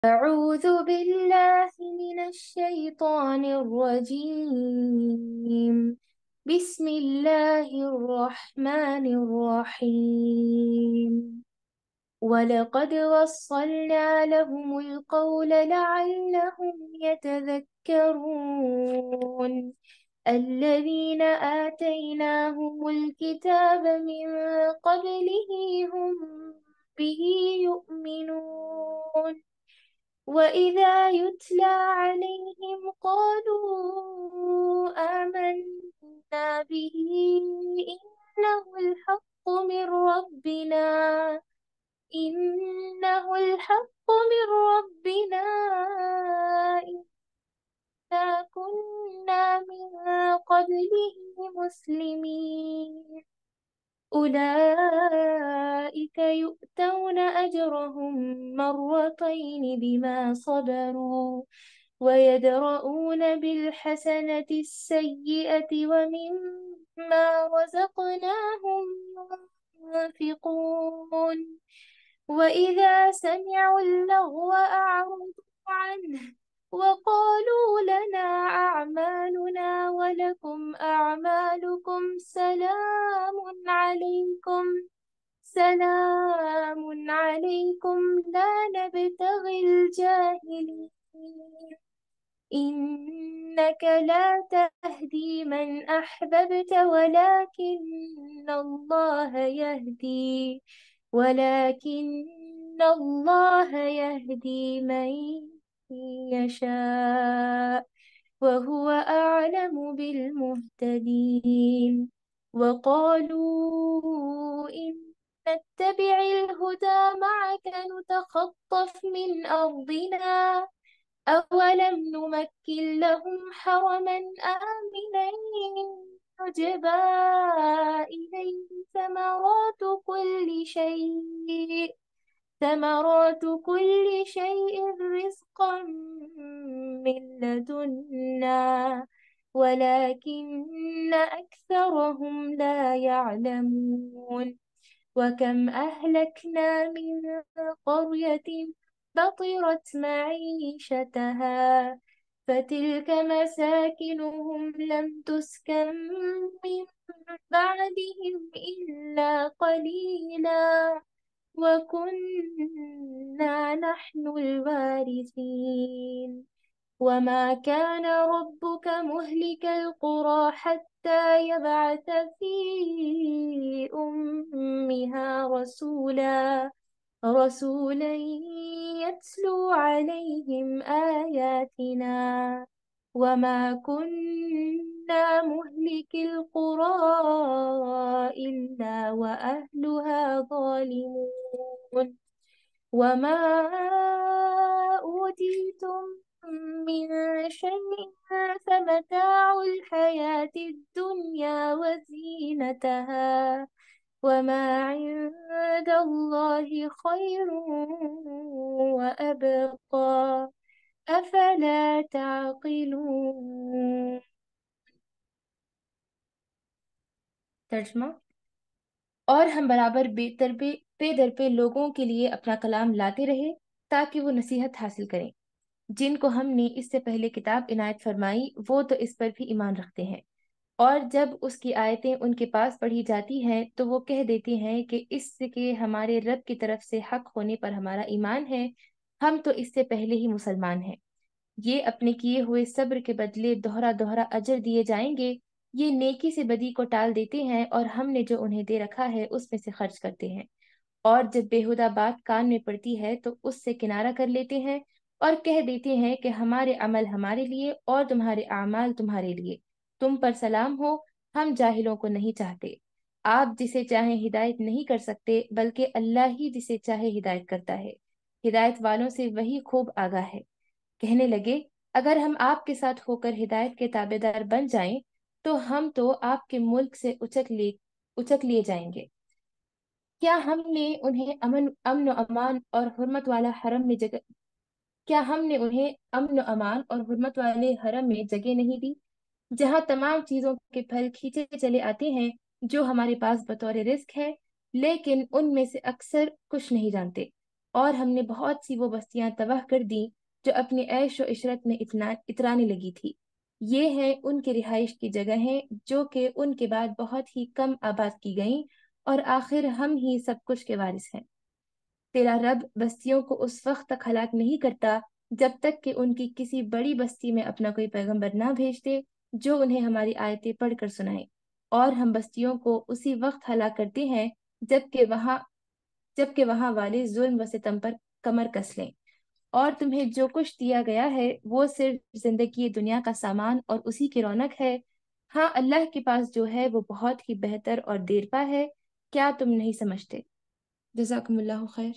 أعوذ بالله من الشيطان الرجيم. بسم الله الرحمن الرحيم. ولقد وصلنا لهم القول لعلهم يتذكرون. الذين آتيناهم الكتاب من قبله هم به يؤمنون. وإذا يتلى عليهم قالوا آمنا به إنه الحق من ربنا إنه الحق من ربنا إنا كنا من قبله مسلمين. أولئك يؤتون أجرهم مرتين بما صبروا ويدرؤون بالحسنة السيئة ومما رزقناهم ينفقون. وإذا سمعوا اللغو أعرضوا عنه وقالوا لنا أعمالنا ولكم أعمالكم سلام عليكم لا نبتغي الجاهلين. إنك لا تهدي من أحببت ولكن الله يهدي من يشاء وهو أعلم بالمهتدين. وقالوا إن نتبع الهدى معك نتخطف من أرضنا أولم نمكن لهم حرما آمنا يجبى إليه ثمرات كل شيء رزقا من لدنا ولكن أكثرهم لا يعلمون. وكم أهلكنا من قرية بطرت معيشتها فتلك مساكنهم لم تسكن من بعدهم إلا قليلا وكنا نحن الوارثين. وما كان ربك مهلك القرى حتى يبعث في أمها رسولا يتلو عليهم آياتنا وما كنا مهلك القرى إلا وأهلها ظالمون. وما أوتيتم من شيء فمتاع الحياة الدنيا وزينتها وما عند الله خير وأبقى أفلا تعقلون। तर्जमा। और हम बराबर पे दर पे लोगों के लिए अपना कलाम लाते रहे ताकि वो नसीहत हासिल करें। जिनको हमने इससे पहले किताब इनायत फरमाई वो तो इस पर भी ईमान रखते हैं, और जब उसकी आयतें उनके पास पढ़ी जाती हैं तो वो कह देते हैं कि इसके हमारे रब की तरफ से हक होने पर हमारा ईमान है, हम तो इससे पहले ही मुसलमान हैं। ये अपने किए हुए सब्र के बदले दोहरा दोहरा अजर दिए जाएंगे। ये नेकी से बदी को टाल देते हैं और हमने जो उन्हें दे रखा है उसमें से खर्च करते हैं, और जब बेहुदा बात कान में पड़ती है तो उससे किनारा कर लेते हैं और कह देते हैं कि हमारे अमल हमारे लिए और तुम्हारे अमाल तुम्हारे लिए, तुम पर सलाम हो, हम जाहिलों को नहीं चाहते। आप जिसे चाहे हिदायत नहीं कर सकते बल्कि अल्लाह ही जिसे चाहे हिदायत करता है। हिदायत वालों से वही खूब आगाह है। कहने लगे, अगर हम आपके साथ होकर हिदायत के ताबेदार बन जाएं तो हम तो आपके मुल्क से उचक लिए जाएंगे। क्या हमने उन्हें अमन व अमान और हुर्मत वाला हरम में जगह क्या हमने उन्हें अमन व अमान और हुर्मत वाले हरम में जगह नहीं दी, जहाँ तमाम चीजों के फल खींचे चले आते हैं जो हमारे पास बतौर रिस्क है, लेकिन उनमें से अक्सर कुछ नहीं जानते। اور ہم نے بہت سی وہ بستیاں تباہ کر دیں جو اپنی عیش و عشرت میں اترانے لگی تھی۔ یہ ہیں ان کی رہائش کی جگہیں جو کہ ان کے بعد بہت ہی کم آباد کی گئیں، اور آخر ہم ہی سب کچھ کے وارث ہیں۔ تیرا رب بستیوں کو اس وقت تک ہلاک نہیں کرتا جب تک کہ ان کی کسی بڑی بستی میں اپنا کوئی پیغمبر نہ بھیج دے جو انہیں ہماری آیتیں پڑھ کر سنائے، اور ہم بستیوں کو اسی وقت ہلاک کرتے ہیں جب کہ وہاں والے ظلم و ستم پر کمر کس لیں۔ اور تمہیں جو کچھ دیا گیا ہے وہ صرف زندگی دنیا کا سامان اور اسی کی رونق ہے۔ ہاں، اللہ کے پاس جو ہے وہ بہت ہی بہتر اور دیرپا ہے۔ کیا تم نہیں سمجھتے؟ جزاکم اللہ خیر۔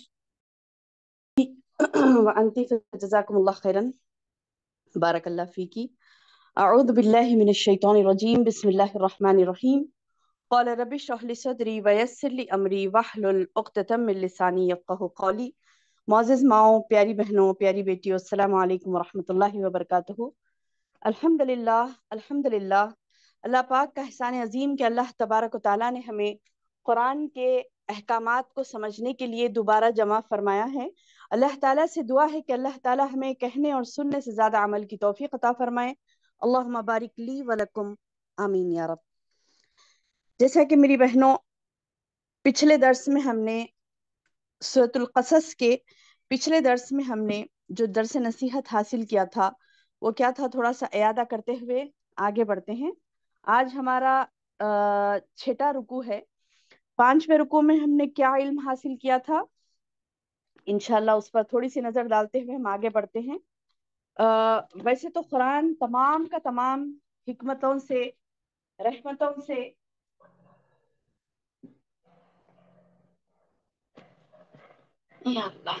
وانتی جزاکم اللہ خیرا، بارک اللہ فیکی۔ اعوذ باللہ من الشیطان الرجیم، بسم اللہ الرحمن الرحیم۔ قال رب اشرح لي صدری ویسر لي امری واحلل عقدۃ من لسانی یفقہوا قولی۔ معزز ماؤں، پیاری بہنوں، پیاری بیٹیوں، السلام علیکم ورحمۃ اللہ وبرکاتہ۔ الحمدللہ، الحمدللہ، اللہ پاک کا احسان عظیم کہ اللہ تبارک و تعالیٰ نے ہمیں قرآن کے احکامات کو سمجھنے کے لیے دوبارہ جمع فرمایا ہے۔ اللہ تعالیٰ سے دعا ہے کہ اللہ تعالیٰ ہمیں کہنے اور سننے سے زیادہ عمل کی توفیق عطا فرمائے۔ اللہم بارک لی ولکم، آمین یا رب۔ جیسا کہ میری بہنوں، پچھلے درس میں ہم نے سورۃ القصص کے پچھلے درس میں ہم نے جو درس نصیحت حاصل کیا تھا وہ کیا تھا، تھوڑا سا اعادہ کرتے ہوئے آگے بڑھتے ہیں۔ آج ہمارا چھٹا رکوع ہے۔ 5ویں رکوع میں ہم نے کیا علم حاصل کیا تھا، انشاءاللہ اس پر تھوڑی سی نظر ڈالتے ہوئے ہم آگے بڑھتے ہیں۔ ویسے تو قرآن تمام کا تمام حکمتوں سے، رحمتوں سے، یا اللہ،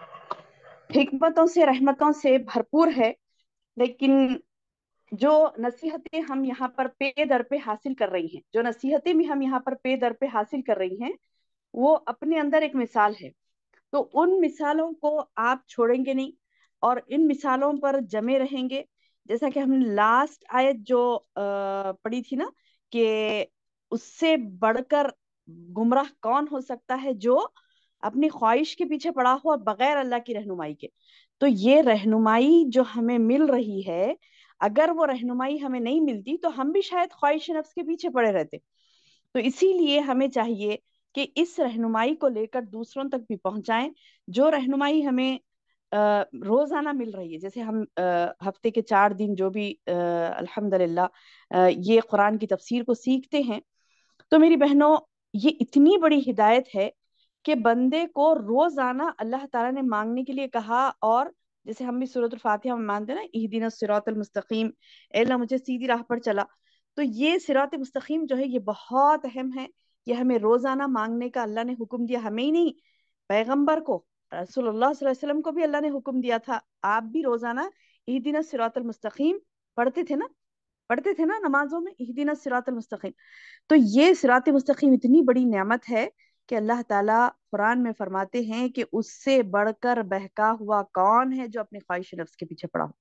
حکمتوں سے، رحمتوں سے بھرپور ہے، لیکن جو نصیحتیں ہم یہاں پر پے در پہ حاصل کر رہی ہیں، جو نصیحتیں بھی ہم یہاں پر پے در پہ حاصل کر رہی ہیں، وہ اپنے اندر ایک مثال ہے۔ تو ان مثالوں کو آپ چھوڑیں گے نہیں اور ان مثالوں پر جمے رہیں گے۔ جیسا کہ ہم نے لاسٹ آیت جو پڑھی تھی نا، کہ اس سے بڑھ کر گمراہ کون ہو سکتا ہے جو اپنی خواہش کے پیچھے پڑا ہوا بغیر اللہ کی رہنمائی کے۔ تو یہ رہنمائی جو ہمیں مل رہی ہے، اگر وہ رہنمائی ہمیں نہیں ملتی تو ہم بھی شاید خواہش نفس کے پیچھے پڑے رہتے۔ تو اسی لیے ہمیں چاہیے کہ اس رہنمائی کو لے کر دوسروں تک بھی پہنچائیں، جو رہنمائی ہمیں روزانہ مل رہی ہے۔ جیسے ہم ہفتے کے 4 دن جو بھی الحمدللہ یہ قرآن کی تفسیر کو سیکھتے ہیں، تو میری بہنوں یہ اتنی بڑی ہدایت ہے کہ بندے کو روزانہ اللہ تعالیٰ نے مانگنے کے لیے کہا، اور جیسے ہم بھی سورۃ الفاتحہ میں مانتے ہیں نا، اہدنا الصراط المستقیم، اے اللہ مجھے سیدھی راہ پر چلا۔ تو یہ صراط مستقیم جو ہے یہ بہت اہم ہے، یہ ہمیں روزانہ مانگنے کا اللہ نے حکم دیا، ہمیں ہی نہیں، پیغمبر کو، رسول اللہ صلی اللہ علیہ وسلم کو بھی اللہ نے حکم دیا تھا۔ آپ بھی روزانہ اہدنا الصراط المستقیم پڑھتے تھے نا نمازوں میں، اہدنا الصراط المستقیم۔ تو یہ صراط مستقیم اتنی بڑی نعمت ہے کہ اللہ تعالیٰ قرآن میں فرماتے ہیں کہ اس سے بڑھ کر بہکا ہوا کون ہے جو اپنی خواہش نفس کے پیچھے پڑا ہو۔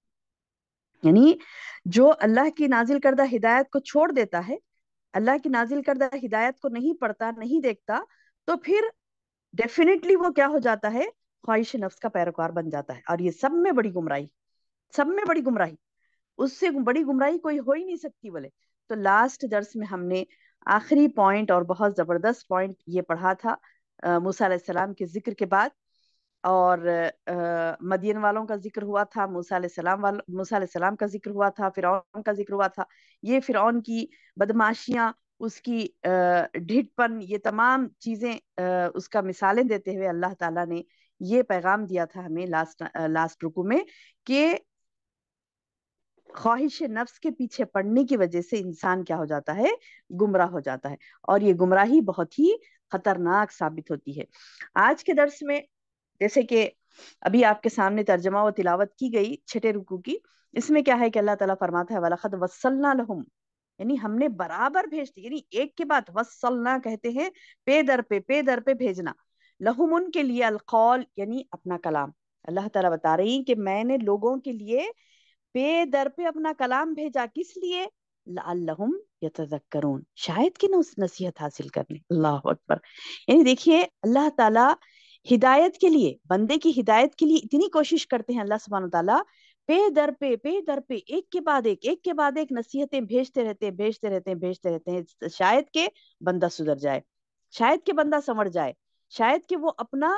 یعنی جو اللہ کی نازل کردہ ہدایت کو چھوڑ دیتا ہے، اللہ کی نازل کردہ ہدایت کو نہیں پڑھتا، نہیں دیکھتا، تو پھر ڈیفینیٹلی وہ کیا ہو جاتا ہے، خواہش نفس کا پیروکار بن جاتا ہے۔ اور یہ سب میں بڑی گمراہی، سب میں بڑی گمراہی، اس سے بڑی گمراہی کوئی ہو ہی نہیں سکتی بولے۔ تو لاسٹ درس میں ہم نے آخری پوائنٹ اور بہت زبردست پوائنٹ یہ پڑھا تھا، موسیٰ علیہ السلام کے ذکر کے بعد، اور مدین والوں کا ذکر ہوا تھا، موسیٰ علیہ السلام کا ذکر ہوا تھا، فرعون کا ذکر ہوا تھا۔ یہ فرعون کی بدماشیاں، اس کی ڈھٹ پن، یہ تمام چیزیں اس کا مثالیں دیتے ہوئے اللہ تعالیٰ نے یہ پیغام دیا تھا ہمیں لاسٹ رکوع میں، کہ خواہش نفس کے پیچھے پڑنے کی وجہ سے انسان کیا ہو جاتا ہے، گمراہ ہو جاتا ہے، اور یہ گمراہی بہت ہی خطرناک ثابت ہوتی ہے۔ آج کے درس میں جیسے کہ ابھی آپ کے سامنے ترجمہ و تلاوت کی گئی 6 رکوع کی، اس میں کیا ہے کہ اللہ تعالیٰ فرماتا ہے وَلَقَدْ وَصَّلْنَا لَهُمْ، یعنی ہم نے برابر بھیج دی، یعنی ایک کے بعد وصلنا کہتے ہیں پے در پہ بھیجنا، لہم ان کے لیے، القول یعنی اپنا کلام۔ اللہ تعالیٰ بتا رہی ہیں کہ میں نے لوگوں کے لیے پے در پہ اپنا کلام بھیجا، کس لیے؟ لعلہم یتذکرون، شاید کہ نصیحت حاصل کرنے۔ اللہ اکبر، یعنی دیکھیے اللہ تعالیٰ ہدایت کے لیے، بندے کی ہدایت کے لیے اتنی کوشش کرتے ہیں اللہ سبحانہ تعالیٰ، پے در پہ ایک کے بعد ایک کے بعد ایک نصیحتیں بھیجتے رہتے ہیں، شاید کہ بندہ سدھر جائے، شاید کہ بندہ سنور جائے، شاید کہ وہ اپنا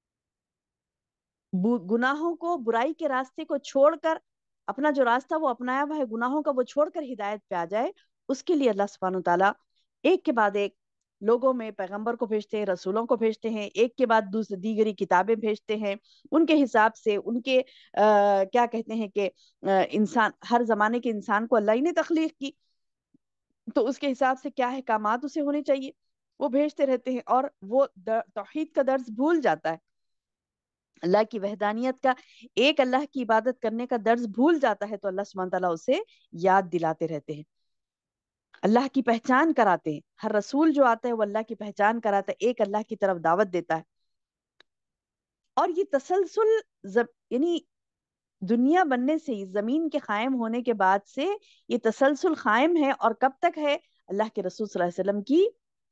گناہوں کو، برائی کے راستے کو چھوڑ کر، اپنا جو راستہ وہ اپنایا ہوا ہے گناہوں کا وہ چھوڑ کر ہدایت پہ آ جائے۔ اس کے لیے اللہ سبحانہ تعالیٰ ایک کے بعد ایک لوگوں میں پیغمبر کو بھیجتے ہیں، رسولوں کو بھیجتے ہیں، ایک کے بعد دوسری دیگری کتابیں بھیجتے ہیں، ان کے حساب سے، ان کے کیا کہتے ہیں کہ انسان، ہر زمانے کے انسان کو اللہ ہی نے تخلیق کی، تو اس کے حساب سے کیا احکامات اسے ہونے چاہیے وہ بھیجتے رہتے ہیں، اور وہ توحید کا درس بھول جاتا ہے، اللہ کی وحدانیت کا، ایک اللہ کی عبادت کرنے کا درس بھول جاتا ہے، تو اللہ سبحانہ تعالیٰ اسے یاد دلاتے رہتے ہیں، اللہ کی پہچان کراتے ہیں، ہر رسول جو آتا ہے وہ اللہ کی پہچان کراتا ہے، ایک اللہ کی طرف دعوت دیتا ہے، اور یہ تسلسل یعنی دنیا بننے سے ہی، زمین کے قائم ہونے کے بعد سے یہ تسلسل قائم ہے، اور کب تک ہے؟ اللہ کے رسول صلی اللہ علیہ وسلم کی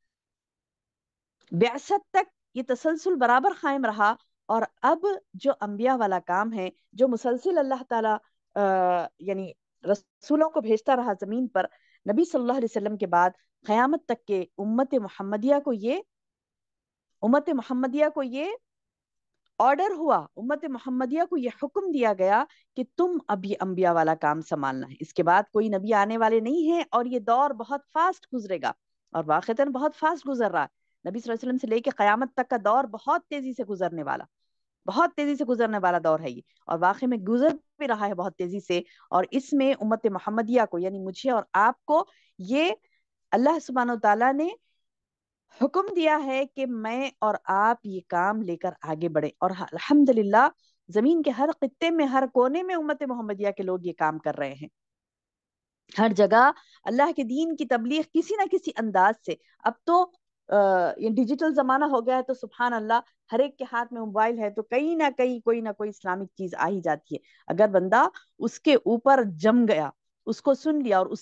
بعثت تک یہ تسلسل برابر قائم رہا، اور اب جو انبیاء والا کام ہے، جو مسلسل اللہ تعالیٰ یعنی رسولوں کو بھیجتا رہا زمین پر، نبی صلی اللہ علیہ وسلم کے بعد قیامت تک کے امت محمدیہ کو یہ آرڈر ہوا، امت محمدیہ کو یہ حکم دیا گیا کہ تم اب یہ انبیاء والا کام سنبھالنا ہے، اس کے بعد کوئی نبی آنے والے نہیں ہیں، اور یہ دور بہت فاسٹ گزرے گا، اور واقعتاً بہت فاسٹ گزر رہا ہے، نبی صلی اللہ علیہ وسلم سے لے کے قیامت تک کا دور بہت تیزی سے گزرنے والا، بہت تیزی سے گزرنے والا دور ہے یہ، اور واقعی میں گزر بھی رہا ہے بہت تیزی سے، اور اس میں امت محمدیہ کو، یعنی مجھے اور آپ کو، یہ اللہ سبحانہ و تعالیٰ نے حکم دیا ہے کہ میں اور آپ یہ کام لے کر آگے بڑھیں، اور الحمدللہ زمین کے ہر خطے میں، ہر کونے میں امت محمدیہ کے لوگ یہ کام کر رہے ہیں، ہر جگہ اللہ کے دین کی تبلیغ کسی نہ کسی انداز سے، اب تو یہ ڈیجیٹل زمانہ ہو گیا ہے، تو سبحان اللہ ہر ایک کے ہاتھ میں موبائل ہے، تو کہیں نہ کہیں کوئی نہ کوئی اسلامک چیز آ ہی جاتی ہے، اگر بندہ اس کے اوپر جم گیا، اس کو سن لیا اور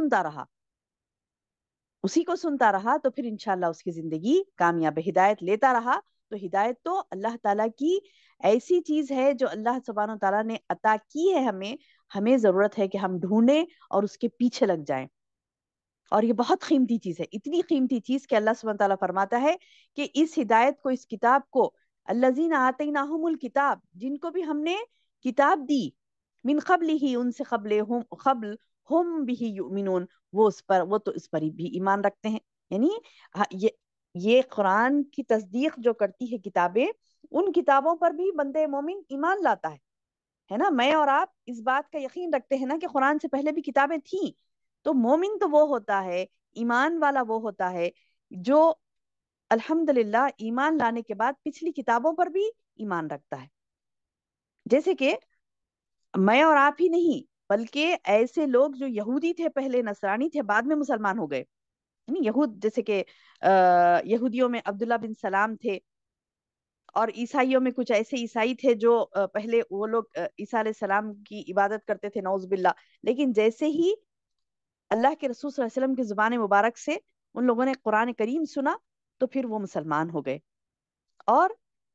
اسی کو سنتا رہا تو پھر انشاءاللہ اس کی زندگی کامیاب ہے، ہدایت لیتا رہا، تو ہدایت تو اللہ تعالیٰ کی ایسی چیز ہے جو اللہ سبحانہ تعالیٰ نے عطا کی ہے ہمیں ضرورت ہے کہ ہم ڈھونڈیں اور اس کے پیچھے لگ جائیں، اور یہ بہت قیمتی چیز ہے، اتنی قیمتی چیز کہ اللہ سبحانہ تعالیٰ فرماتا ہے کہ اس ہدایت کو، اس کتاب کو، الذین آتیناہم الکتاب، جن کو بھی ہم نے کتاب دی، من قبل ہی، ان سے قبل ہم بھی یؤمنون، وہ تو اس پر بھی ایمان رکھتے ہیں، یعنی یہ قرآن کی تصدیق جو کرتی ہے کتابیں، ان کتابوں پر بھی بندے مومن ایمان لاتا ہے نا، میں اور آپ اس بات کا یقین رکھتے ہیں نا کہ قرآن سے پہلے بھی کتابیں تھیں، تو مومن تو وہ ہوتا ہے، ایمان والا وہ ہوتا ہے جو الحمدللہ ایمان لانے کے بعد پچھلی کتابوں پر بھی ایمان رکھتا ہے، جیسے کہ میں اور آپ ہی نہیں بلکہ ایسے لوگ جو یہودی تھے پہلے، نصرانی تھے، بعد میں مسلمان ہو گئے، یعنی جیسے کہ یہودیوں میں عبداللہ بن سلام تھے، اور عیسائیوں میں کچھ ایسے عیسائی تھے جو پہلے وہ لوگ عیسیٰ علیہ السلام کی عبادت کرتے تھے، نعوذ باللہ، لیکن جیسے ہی اللہ کے رسول صلی اللہ علیہ وسلم کی زبان مبارک سے ان لوگوں نے قرآن کریم سنا تو پھر وہ مسلمان ہو گئے، اور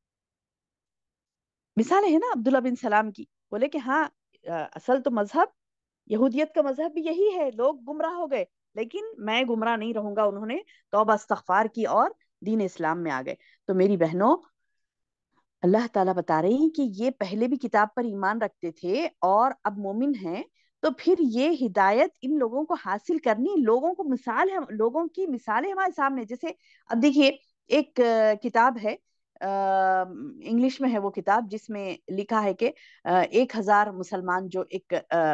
مثالیں ہیں نا عبداللہ بن سلام کی، بولے کہ ہاں اصل تو مذہب، یہودیت کا مذہب بھی یہی ہے، لوگ گمراہ ہو گئے لیکن میں گمراہ نہیں رہوں گا، انہوں نے توبہ استغفار کی اور دین اسلام میں آ گئے، تو میری بہنوں اللہ تعالیٰ بتا رہے ہیں کہ یہ پہلے بھی کتاب پر ایمان رکھتے تھے اور اب مومن ہیں، تو پھر یہ ہدایت ان لوگوں کو حاصل کرنی، لوگوں کو لوگوں کی مثالیں ہمارے سامنے، جیسے اب دیکھیے ایک کتاب ہے، انگلش میں ہے وہ کتاب، جس میں لکھا ہے کہ 1,000 مسلمان جو ایک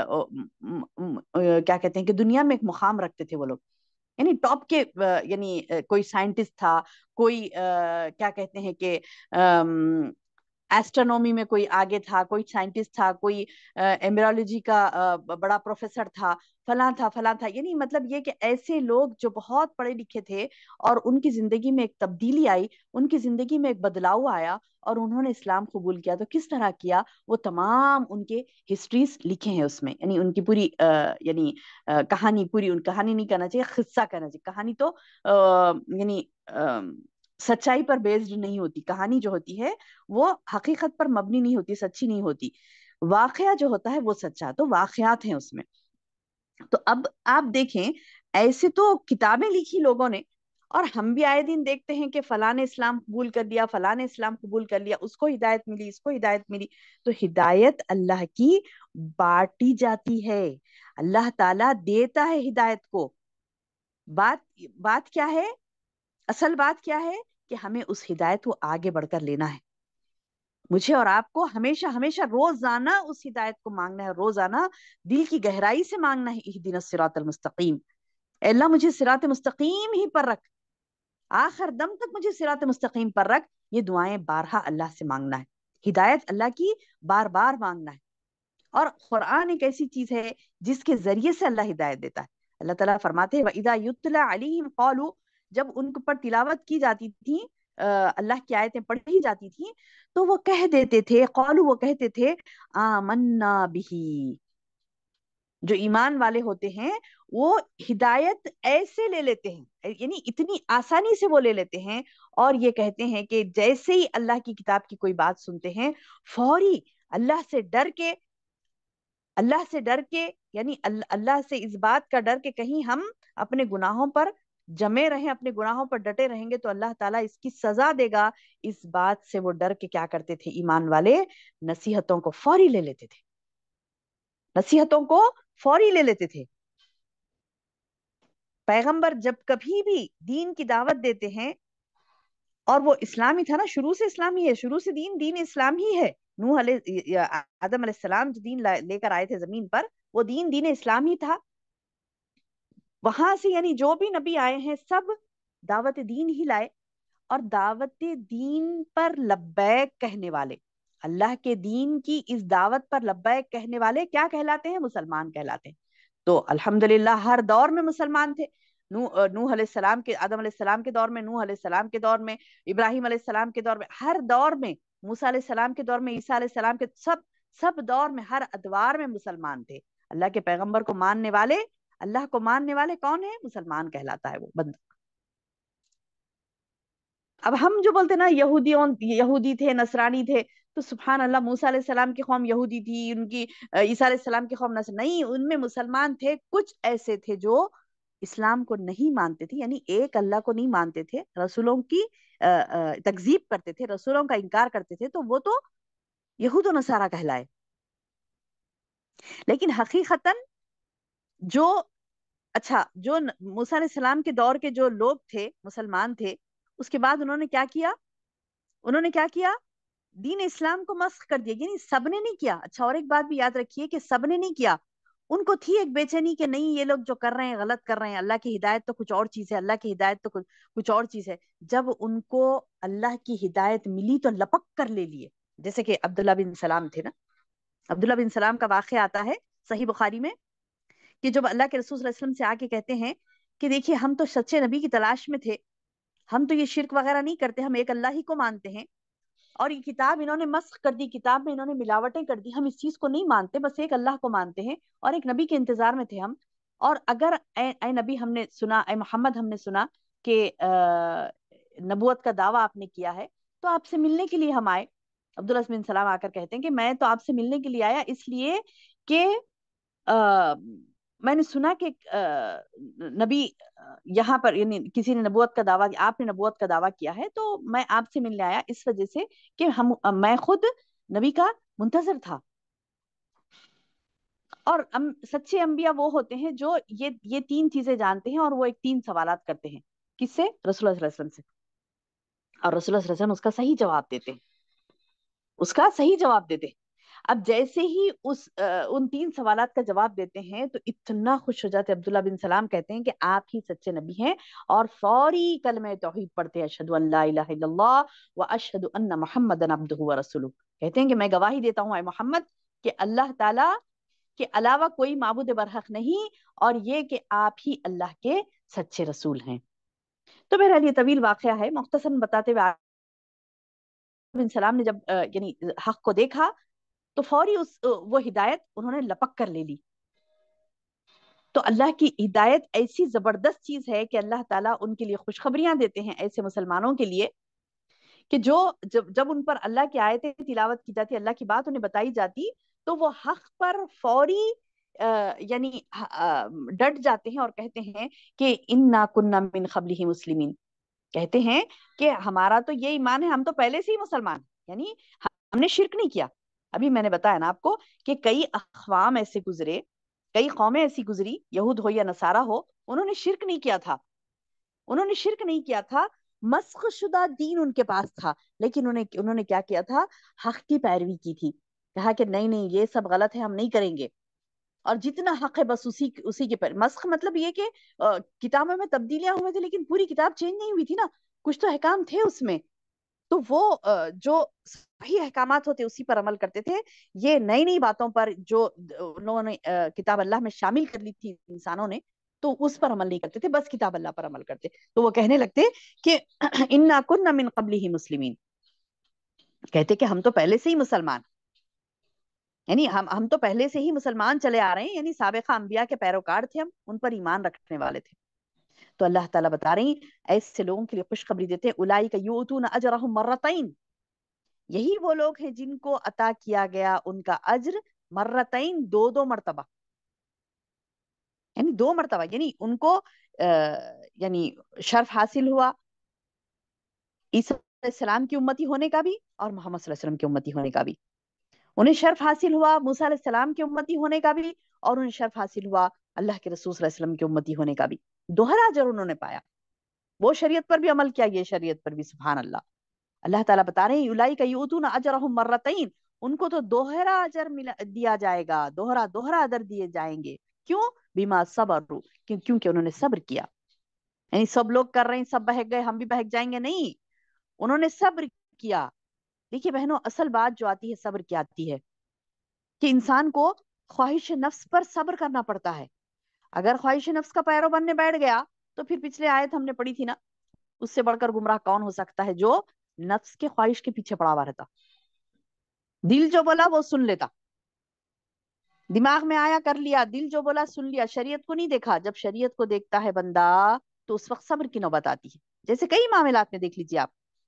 کیا کہتے ہیں کہ دنیا میں ایک مقام رکھتے تھے وہ لوگ، یعنی ٹاپ کے، یعنی کوئی سائنٹسٹ تھا، کوئی کیا کہتے ہیں کہ ایسٹرونومی میں کوئی آگے تھا، کوئی سائنٹسٹ تھا، کوئی ایمبرالوجی کا بڑا پروفیسر تھا، فلاں تھا، یعنی مطلب یہ کہ ایسے لوگ جو بہت پڑھے لکھے تھے اور ان کی زندگی میں ایک تبدیلی آئی، ان کی زندگی میں ایک بدلاؤ آیا اور انہوں نے اسلام قبول کیا، تو کس طرح کیا وہ تمام ان کے ہسٹریز لکھے ہیں اس میں، یعنی ان کی پوری یعنی کہانی، پوری ان کہانی نہیں کہنا چاہیے، قصہ کہنا چاہیے، کہانی تو یعنی सच्चाई पर बेस्ड नहीं होती, कहानी जो होती है वो हकीकत पर मबनी नहीं होती, सच्ची नहीं होती। वाकया जो होता है वो सच्चा, तो वाकयात हैं उसमें। तो अब आप देखें, ऐसे तो किताबें लिखी लोगों ने, और हम भी आए दिन देखते हैं कि फलां ने इस्लाम कबूल कर लिया, फलां ने इस्लाम कबूल कर लिया, उसको हिदायत मिली, इसको हिदायत मिली। तो हिदायत अल्लाह की बांटी जाती है, अल्लाह ताला देता है हिदायत को। बात बात क्या है, असल बात क्या है, कि हमें उस हिदायत को आगे बढ़कर लेना है। मुझे और आपको हमेशा हमेशा रोजाना उस हिदायत को मांगना है, रोजाना दिल की गहराई से मांगना है, इहदिनस सिरातल मुस्तकीम, अल्लाह मुझे सिरात मुस्तकीम ही पर रख, आखिर दम तक मुझे सिरात मुस्तकीम पर रख। ये दुआएं बारहा अल्लाह से मांगना है, हिदायत अल्लाह की बार बार मांगना है। और कुरान एक ऐसी चीज है जिसके जरिए से अल्लाह हिदायत देता है। अल्लाह ताला फरमाते हैं वइदा युतला अलैहिम क़ालू, जब उनके ऊपर तिलावत की जाती थी, अल्लाह की आयतें पढ़ी जाती थी, तो वो कह देते थे, क़ालू वो कहते थे, आमन्ना बिही, जो ईमान वाले होते हैं वो हिदायत ऐसे ले लेते हैं, यानी इतनी आसानी से वो ले लेते हैं। और ये कहते हैं कि जैसे ही अल्लाह की किताब की कोई बात सुनते हैं, फौरी अल्लाह से डर के, अल्लाह से डर के, यानी अल्लाह से इस बात का डर कि कहीं हम अपने गुनाहों पर जमे रहें, अपने गुनाहों पर डटे रहेंगे तो अल्लाह ताला इसकी सजा देगा, इस बात से वो डर के क्या करते थे ईमान वाले, नसीहतों को फौरी ले लेते थे, नसीहतों को फौरी ले लेते थे। पैगंबर जब कभी भी दीन की दावत देते हैं, और वो इस्लामी था ना, शुरू से इस्लामी है, शुरू से दीन दीन इस्लाम ही है। नूह आदम अलैहिस्सलाम जो दीन लेकर आए थे जमीन पर, वो दीन दीन इस्लाम ही था। वहां से यानी जो भी नबी आए हैं सब दावत दीन ही लाए। और दावत दीन पर लब्बैक कहने वाले, अल्लाह के दीन की इस दावत पर लब्बैक कहने वाले क्या कहलाते हैं, मुसलमान कहलाते हैं। तो अल्हम्दुलिल्लाह हर दौर में मुसलमान थे। नूह अलैहिस्सलाम के, आदम अलैहिस्सलाम के दौर में, नूह अलैहिस्सलाम के दौर में, इब्राहिम अलैहिस्सलाम के दौर में, हर दौर में, मूसा अलैहिस्सलाम के दौर में, ईसा अलैहिस्सलाम के, सब सब दौर में, हर अदवार में मुसलमान थे। अल्लाह के पैगंबर को मानने वाले, अल्लाह को मानने वाले कौन है, मुसलमान कहलाता है वो बंदा। अब हम जो बोलते ना यहूदियों, यहूदी थे, नसरानी थे, तो सुभान अल्लाह, मूसा अलैहि सलाम की कौम यहूदी थी, उनकी ईसा अलैहि सलाम की कौम नसर नहीं, उनमें मुसलमान थे। कुछ ऐसे थे जो इस्लाम को नहीं मानते थे, यानी एक अल्लाह को नहीं मानते थे, रसूलों की तकजीब करते थे, रसूलों का इनकार करते थे, तो वो तो यहूद और नसारा कहलाए। लेकिन हकीकतन जो, अच्छा, जो मूसा अलैहि सलाम के दौर के जो लोग थे, मुसलमान थे, उसके बाद उन्होंने क्या किया, उन्होंने क्या किया, दीन इस्लाम को मस्ख कर दिया, यानी सबने नहीं किया। अच्छा, और एक बात भी याद रखिए कि सबने नहीं किया, उनको थी एक बेचैनी कि नहीं ये लोग जो कर रहे हैं गलत कर रहे हैं, अल्लाह की हिदायत तो कुछ और चीज है, अल्लाह की हिदायत तो कुछ और चीज है। जब उनको अल्लाह की हिदायत मिली तो लपक कर ले लिए। जैसे कि अब्दुल्ला बिन सलाम थे ना, अब्दुल्ला बिन सलाम का वाकया आता है सही बुखारी में, कि जब अल्लाह के रसूल सल्लल्लाहु अलैहि वसल्लम से आके कहते हैं कि देखिए हम तो सच्चे नबी की तलाश में थे, हम तो ये शिर्क वगैरह नहीं करते, हम एक अल्लाह ही को मानते हैं, और ये किताब इन्होंने मस्ख कर दी, किताब में इन्होंने मिलावटें कर दी, हम इस चीज को नहीं मानते, बस एक अल्लाह को मानते हैं, और एक नबी के इंतजार में थे हम। और अगर ए नबी हमने सुना, ए मोहम्मद हमने सुना कि नबूवत का दावा आपने किया है, तो आपसे मिलने के लिए हम आए। अब्दुल्ला बिन सलाम आकर कहते हैं कि मैं तो आपसे मिलने के लिए आया इसलिए कि अ, मैंने सुना कि नबी यहाँ पर, यानी किसी ने नबूवत का दावा, आपने नबूवत का दावा किया है, तो मैं आपसे मिलने आया इस वजह से कि मैं खुद नबी का मुंतजर था। और सच्चे अंबिया वो होते हैं जो ये तीन चीजें जानते हैं, और वो एक तीन सवालात करते हैं, किससे, रसूलुल्लाह सल्लल्लाहु अलैहि वसल्लम से, और रसूलुल्लाह सल्लल्लाहु अलैहि वसल्लम उसका सही जवाब देते हैं, उसका सही जवाब देते हैं। अब जैसे ही उन तीन सवालात का जवाब देते हैं तो इतना खुश हो जाते हैं, अब्दुल्ला बिन सलाम कहते हैं कि आप ही सच्चे नबी हैं, और फौरी कलमे तौहीद पढ़ते हैं, अशहदु अन ला इलाहा इल्लल्लाह व अशहदु अन्न मुहम्मदन अब्दुहु व रसूलुहु। कहते हैं कि मैं गवाही देता हूँ, मोहम्मद, कि अल्लाह ताला के अलावा कोई माबूद बरहक नहीं, और ये कि आप ही अल्लाह के सच्चे रसूल हैं। तो बहरहाल ये तवील वाकया है, मुख्तसर बताते हुए, बिन सलाम ने जब यानी हक को देखा, तो फौरी वो हिदायत उन्होंने लपक कर ले ली। تو اللہ کی ہدایت ایسی زبردست چیز ہے کہ اللہ تعالیٰ ان کے لیے خوشخبریاں دیتے ہیں ایسے مسلمانوں کے لیے کہ جو جب ان پر اللہ کی آیتیں تلاوت کی جاتی، اللہ کی بات انہیں بتائی جاتی، تو وہ حق پر فوری یعنی ڈٹ جاتے ہیں اور کہتے ہیں کہ انا کننا من قبلہ مسلمین، کہتے ہیں کہ ہمارا تو یہ ایمان ہے، ہم تو پہلے سے ہی مسلمان، یعنی ہم نے شرک نہیں کیا۔ ابھی میں نے بتایا نا آپ کو کہ کئی اقوام ایسے گزرے، کئی قومیں ایسی گزری، یہود ہو یا نصارہ ہو، انہوں نے شرک نہیں کیا تھا، انہوں نے شرک نہیں کیا تھا، مسخ شدہ دین ان کے پاس تھا، لیکن انہوں نے کیا کیا تھا؟ حق کی پیروی کی تھی، کہا کہ نہیں نہیں یہ سب غلط ہے، ہم نہیں کریں گے، اور جتنا حق ہے بس اسی کے پر مسخ مطلب یہ کہ کتابوں میں تبدیلیاں ہوئے تھے لیکن پوری کتاب چینج نہیں ہوئی تھی نا، کچھ تو احکام تھے اس میں، تو وہ جو صحیح احکامات ہوتے اسی پر عمل کرتے تھے، یہ نئی نئی باتوں پر جو انہوں نے کتاب اللہ میں شامل کر لی تھی انسانوں نے، تو اس پر عمل نہیں کرتے تھے، بس کتاب اللہ پر عمل کرتے، تو وہ کہنے لگتے کہ انا کننا من قبلہ مسلمین، کہتے کہ ہم تو پہلے سے ہی مسلمان، یعنی ہم تو پہلے سے ہی مسلمان چلے آ رہے ہیں، یعنی سابقہ انبیاء کے پیروکار تھے، ہم ان پر ایمان رکھنے والے تھے۔ تو اللہ تعالیٰ بتا رہی ہیں ایسے لوگوں کے لیے خوشخبری دیتے ہیں، اولئک یؤتون اجرهم مرتين، یہی وہ لوگ ہیں جن کو عطا کیا گیا ان کا اجر مرتين، دو دو مرتبہ، یعنی دو مرتبہ، یعنی ان کو یعنی شرف حاصل ہوا عیسیٰ علیہ السلام کی امتی ہونے کا بھی اور محمد صلی اللہ علیہ وسلم کی امتی ہونے کا بھی، انہیں شرف حاصل ہوا موسیٰ علیہ السلام کی امتی ہونے کا بھی، اور انہیں شرف حاصل ہوا اللہ کے رسول صلی اللہ علیہ وسلم کی امتی ہونے کا بھی، دوہرا اجر انہوں نے پایا، وہ شریعت پر بھی عمل کیا، یہ شریعت پر بھی، سبحان اللہ۔ اللہ تعالیٰ بتا رہے ہیں اولئک یؤتون اجرهم مرتين، ان کو تو دوہرا اجر دیا جائے گا، دوہرا دوہرا اجر دیے جائیں گے، کیوں؟ بما صبروا، کیونکہ انہوں نے صبر کیا، یعنی سب لوگ کر رہے ہیں سب بہک گئے ہم بھی بہک جائیں گے، نہیں، انہوں نے صبر کیا۔ دیکھیے بہنوں، اصل بات جو آتی ہے صبر کی آتی ہے کہ انسان کو خواہش نفس پر صبر کرنا پڑتا ہے، اگر خواہش نفس کا پیرو بننے بیٹھ گیا تو پھر پچھلے آیت ہم نے پڑھی تھی نا، اس سے بڑھ کر گمراہ کون ہو سکتا ہے جو نفس کے خواہش کے پیچھے پڑا ہوا رہتا، دل جو بولا وہ سن لیتا، دماغ میں آیا کر لیا، دل جو بولا سن لیا، شریعت کو نہیں دیکھا، جب شریعت کو دیکھتا ہے بندہ تو اس وقت صبر کی نوبت آتی ہے، جیسے کئی معاملات میں دیکھ لیجیے آپ،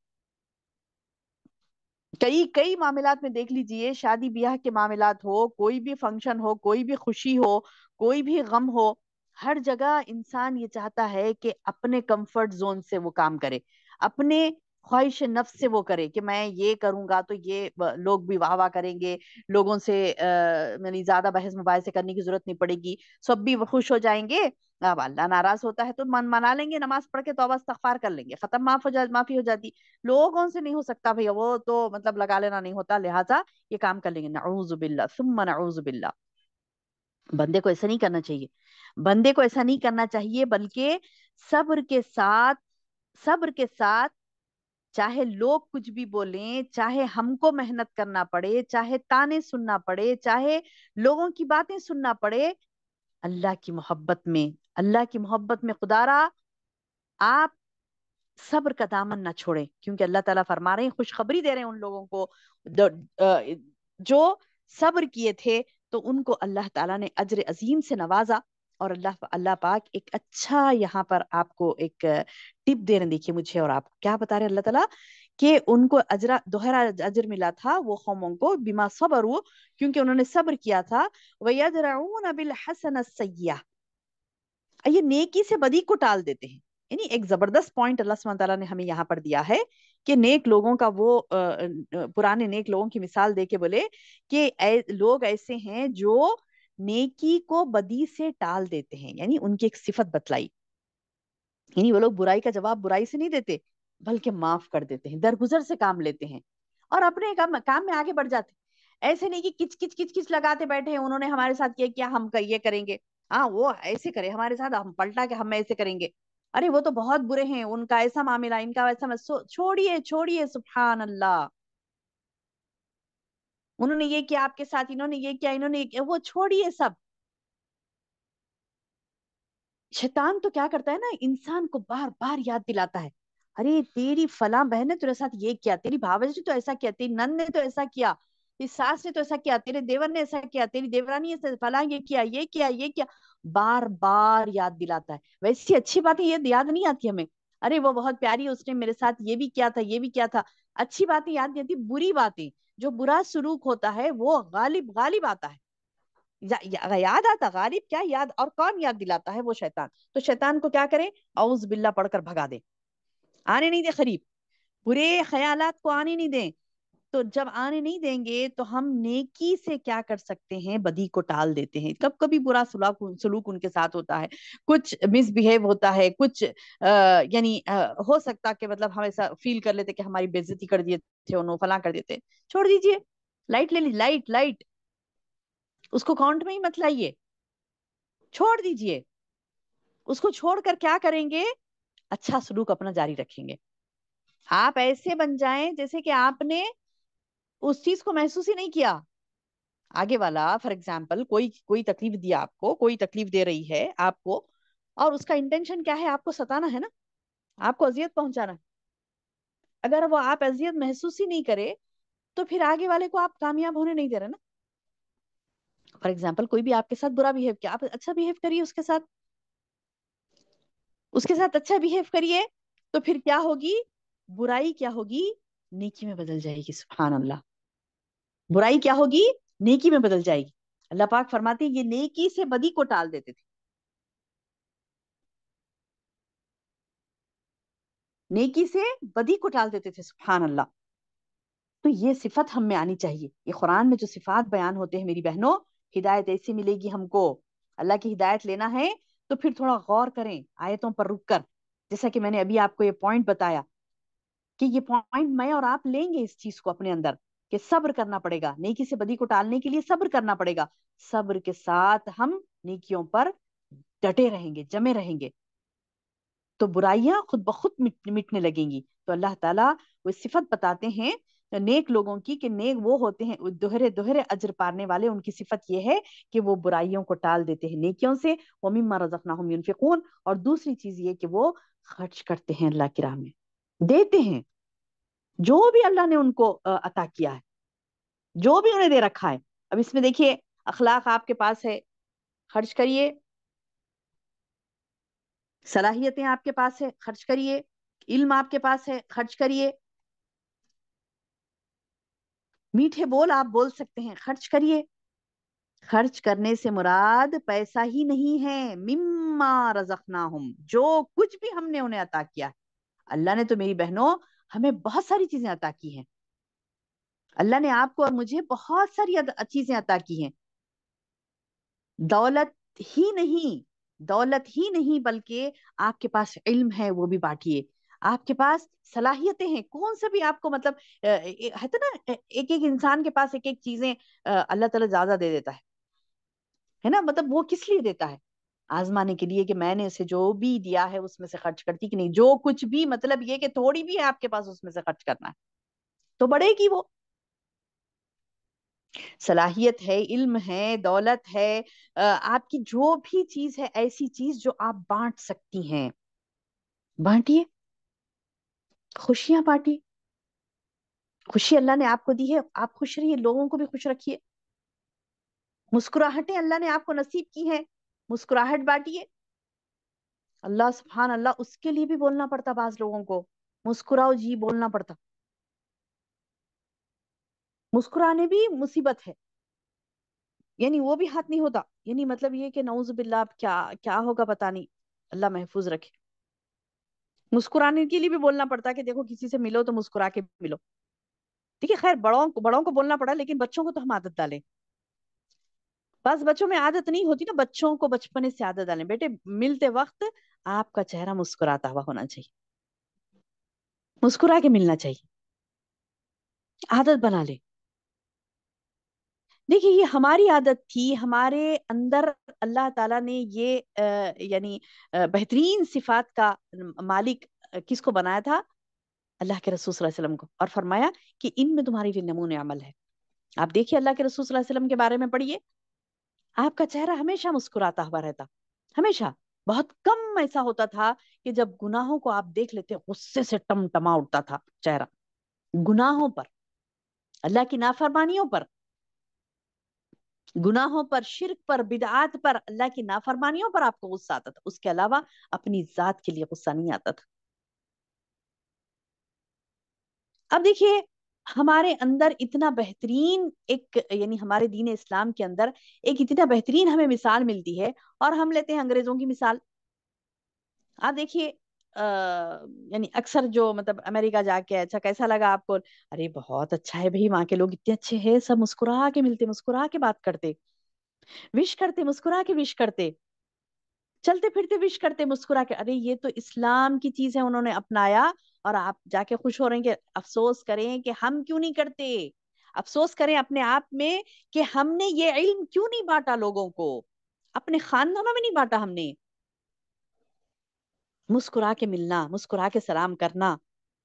کئی معاملات میں دیکھ لیجئے، شادی بیاہ کے معاملات ہو، کوئی بھی فنکشن ہو، کوئی بھی خوشی ہو، کوئی بھی غم ہو، ہر جگہ انسان یہ چاہتا ہے کہ اپنے کمفرٹ زون سے وہ کام کرے، اپنے خواہش نفس سے وہ کرے کہ میں یہ کروں گا تو یہ لوگ بھی واہ واہ کریں گے، لوگوں سے یعنی زیادہ بحث مباحثے کرنے کی ضرورت نہیں پڑے گی، سب بھی خوش ہو جائیں گے، اب اللہ ناراض ہوتا ہے تو منا لیں گے، نماز پڑھ کے توبہ استغفار کر لیں گے، ختم، معافی ہو جاتی، لوگوں سے نہیں ہو سکتا بھیا، وہ تو مطلب لگا لینا نہیں ہوتا، لہٰذا یہ کام کر لیں گے، نعوذ باللہ ثم نعوذ باللہ۔ بندے کو ایسا نہیں کرنا چاہیے، بندے کو ایسا نہیں کرنا چاہیے، بلکہ صبر کے ساتھ، صبر کے ساتھ چاہے لوگ کچھ بھی بولیں، چاہے ہم کو محنت کرنا پڑے، چاہے تانے سننا پڑے، چاہے لوگوں کی باتیں سننا پڑے، اللہ کی محبت میں، اللہ کی محبت میں خدا را آپ صبر کا دامن نہ چھوڑیں، کیونکہ اللہ تعالیٰ فرما رہے ہیں، خوشخبری دے رہے ہیں ان لوگوں کو جو صبر کیے تھے تو ان کو اللہ تعالیٰ نے اجر عظیم سے نوازا، اور اللہ پاک ایک اچھا یہاں پر آپ کو ایک ٹپ دے رہے ہیں، دیکھیے مجھے اور آپ کیا بتا رہے ہیں اللہ تعالیٰ، کہ ان کو دوہرا اجر ملا تھا وہ قوموں کو بما صبروا، کیونکہ انہوں نے صبر کیا تھا، وَيَدْرَعُونَ بِالْحَسَنَ السَّيِّئَةَ، یہ نیکی سے بدی کو ٹال دیتے ہیں، یعنی ایک زبردست پوائنٹ اللہ سبحانہ تعالیٰ نے ہمیں یہاں پر دیا ہے کہ نیک لوگوں کا وہ پرانے نیک لوگوں کی مثال دے کے بولے کہ لوگ ایسے ہیں جو نیکی کو بدی سے ٹال دیتے ہیں، یعنی ان کی ایک صفت بتلائی، یعنی وہ لوگ برائی کا جواب برائی سے نہیں دیتے بلکہ معاف کر دیتے ہیں، درگزر سے کام لیتے ہیں اور اپنے کام میں آگے بڑھ جاتے ہیں، ایسے نہیں کہ کچ کچ کچ کچ لگاتے بیٹھے ہیں، انہوں نے ہمارے ساتھ یہ کیا ہم یہ کریں گے، ہاں وہ ایسے کرے ہمارے ساتھ، ہم پلٹا کہ ہم ایسے کریں گے، ارے وہ تو بہت برے ہیں، ان کا ایسا معاملہ، ان کا ویسا، چھوڑیے چھوڑیے، سبحان اللہ، انہوں نے یہ کیا آپ کے ساتھ، انہوں نے یہ کیا، انہوں نے یہ کیا، وہ چھوڑیے سب۔ شیطان تو کیا کرتا ہے نا، انسان کو بار بار یاد دلاتا ہے، ارے تیری فلاں بہن نے تیرے ساتھ یہ کیا، تیری بھاوج نے تو ایسا کیا، تیری نند نے تو ایسا کیا، تیری ساس نے تو ایسا کیا، تیرے دیور نے ایسا کیا، تیری دیورانی نے فلاں یہ کیا یہ کیا یہ کیا، बार बार याद दिलाता है। वैसी अच्छी बातें ये याद नहीं आती हमें, अरे वो बहुत प्यारी, उसने मेरे साथ ये भी किया था, ये भी किया था। अच्छी बातें याद नहीं आती, बुरी बातें, जो बुरा सलूक होता है वो गालिब गालिब आता है। याद आता, गालिब क्या याद, और कौन याद दिलाता है? वो शैतान। तो शैतान को क्या करें? औज बिल्ला पढ़कर भगा दे, आने नहीं दे करीब, बुरे ख्यालात को आने नहीं दें। तो जब आने नहीं देंगे तो हम नेकी से क्या कर सकते हैं? बदी को टाल देते हैं। कब कभी बुरा सलूक सलूक उनके साथ होता है, कुछ मिसबिहेव होता है, कुछ यानी हो सकता कि मतलब हम ऐसा फील कर लेते कि हमारी बेइज्जती कर दिए थे उन्होंने, फला कर देते, छोड़ दीजिए, लाइट ले ली, लाइट लाइट, उसको काउंट में ही मत लाइए, छोड़ दीजिए। उसको छोड़कर क्या करेंगे? अच्छा सलूक अपना जारी रखेंगे। आप ऐसे बन जाएं जैसे कि आपने उस चीज को महसूस ही नहीं किया। आगे वाला फॉर एग्जाम्पल कोई कोई तकलीफ दिया आपको, कोई तकलीफ दे रही है आपको, और उसका इंटेंशन क्या है? आपको सताना है ना, आपको अजियत पहुंचाना है। अगर वो आप अजियत महसूस ही नहीं करे तो फिर आगे वाले को आप कामयाब होने नहीं दे रहे ना। फॉर एग्जाम्पल कोई भी आपके साथ बुरा बिहेव किया, आप अच्छा बिहेव करिए उसके साथ, उसके साथ अच्छा बिहेव करिए, तो फिर क्या होगी? बुराई क्या होगी? नेकी में बदल जाएगी। सुभान अल्लाह। बुराई क्या होगी? नेकी में बदल जाएगी। अल्लाह पाक फरमाते हैं ये नेकी से बदी को टाल देते थे, नेकी से बदी को टाल देते थे। सुभान अल्लाह। तो ये सिफत हम में आनी चाहिए। ये कुरान में जो सिफात बयान होते हैं मेरी बहनों, हिदायत ऐसी मिलेगी हमको। अल्लाह की हिदायत लेना है तो फिर थोड़ा गौर करें आयतों पर रुक कर। जैसा कि मैंने अभी आपको ये पॉइंट बताया कि ये पॉइंट मैं और आप लेंगे इस चीज को अपने अंदर, कि सब्र करना पड़ेगा, नेकी से बदी को टालने के लिए सब्र करना पड़ेगा। सब्र के साथ हम नेकियों पर डटे रहेंगे, जमे रहेंगे, तो बुराइयां खुद ब खुद मिटने लगेंगी। तो अल्लाह ताला वो सिफत बताते हैं नेक लोगों की, कि नेक वो होते हैं दोहरे दोहरे अजर पाने वाले। उनकी सिफत ये है कि वो बुराइयों को टाल देते हैं नेकियों से। वो मिम्मा रज़क़नाहुम युनफिकून, और दूसरी चीज ये कि वो खर्च करते हैं अल्लाह की राह में, देते हैं जो भी अल्लाह ने उनको अता किया है, जो भी उन्हें दे रखा है। अब इसमें देखिए, अखलाक आपके पास है, खर्च करिए। सलाहियतें आपके पास है, खर्च करिए। इल्म आपके पास है, खर्च करिए। मीठे बोल आप बोल सकते हैं, खर्च करिए। खर्च करने से मुराद पैसा ही नहीं है, मिम्मा रज़क़नाहुम, जो कुछ भी हमने उन्हें अता किया है। अल्लाह ने तो मेरी बहनों हमें बहुत सारी चीजें अता की हैं। अल्लाह ने आपको और मुझे बहुत सारी चीजें अता की हैं। दौलत ही नहीं, दौलत ही नहीं, बल्कि आपके पास इल्म है वो भी बांटिए। आपके पास सलाहियतें हैं, कौन सा भी आपको मतलब है तो ना, एक एक इंसान के पास एक एक चीजें अल्लाह ताला ज्यादा दे देता है ना। मतलब वो किस लिए देता है? आजमाने के लिए, कि मैंने उसे जो भी दिया है उसमें से खर्च करती कि नहीं। जो कुछ भी, मतलब ये कि थोड़ी भी है आपके पास उसमें से खर्च करना है तो बढ़ेगी वो। सलाहियत है, इल्म है, दौलत है, आपकी जो भी चीज है, ऐसी चीज जो आप बांट सकती हैं, बांटिए। खुशियां बांटिए। खुशी अल्लाह ने आपको दी है, आप खुश रहिए, लोगों को भी खुश रखिए। मुस्कुराहटें अल्लाह ने आपको नसीब की हैं, मुस्कुराहट बांटिए। अल्लाह सुभान अल्लाह, उसके लिए भी बोलना पड़ता बाज लोगों को, मुस्कुराओ जी, बोलना पड़ता। मुस्कुराने भी मुसीबत है, यानी वो भी हाथ नहीं होता। यानी मतलब ये कि नऊज बिल्ला, अब क्या क्या होगा पता नहीं, अल्लाह महफूज रखे। मुस्कुराने के लिए भी बोलना पड़ता है कि देखो किसी से मिलो तो मुस्कुरा के मिलो। ठीक है, खैर बड़ों को बोलना पड़ा, लेकिन बच्चों को तो हम आदत डालें। बस बच्चों में आदत नहीं होती ना, बच्चों को बचपने से आदत डालें, बेटे मिलते वक्त आपका चेहरा मुस्कुराता हुआ होना चाहिए, मुस्कुरा के मिलना चाहिए, आदत बना ले। देखिए ये हमारी आदत थी, हमारे अंदर अल्लाह ताला ने ये यानी बेहतरीन सिफात का मालिक किसको बनाया था? अल्लाह के रसूल सल्लल्लाहु अलैहि वसल्लम को, और फरमाया कि इनमें तुम्हारे लिए नमूने अमल है। आप देखिए अल्लाह के रसूल सल्लल्लाहु अलैहि वसल्लम के बारे में पढ़िए, आपका चेहरा हमेशा मुस्कुराता हुआ रहता, हमेशा। बहुत कम ऐसा होता था कि जब गुनाहों को आप देख लेते गुस्से से टमटमा उठता था चेहरा, गुनाहों पर, अल्लाह की नाफरमानियों पर। گناہوں پر، شرک پر، بدعات پر، اللہ کی نافرمانیوں پر آپ کو غصہ آتا تھا، اس کے علاوہ اپنی ذات کے لیے غصہ نہیں آتا تھا. اب دیکھیے ہمارے اندر اتنا بہترین ایک، یعنی ہمارے دین اسلام کے اندر ایک اتنا بہترین ہمیں مثال ملتی ہے، اور ہم لیتے ہیں انگریزوں کی مثال. آپ دیکھیے یعنی اکثر جو مطلب امریکہ جا کے، اچھا کیسا لگا آپ کو؟ ارے بہت اچھا ہے بھائی، وہاں کے لوگ اتنے اچھے ہیں، سب مسکرا کے ملتے، مسکرا کے بات کرتے، وش کرتے، مسکرا کے وش کرتے، چلتے پھرتے وش کرتے مسکرا کے. ارے یہ تو اسلام کی چیز ہے، انہوں نے اپنایا، اور آپ جا کے خوش ہو رہے ہیں کہ افسوس کریں کہ ہم کیوں نہیں کرتے. افسوس کریں اپنے آپ میں کہ ہم نے یہ علم کیوں نہیں بانٹا لوگوں کو، اپنے خاندانوں میں نہیں بانٹا ہم نے. مسکرا کے ملنا، مسکرا کے سلام کرنا.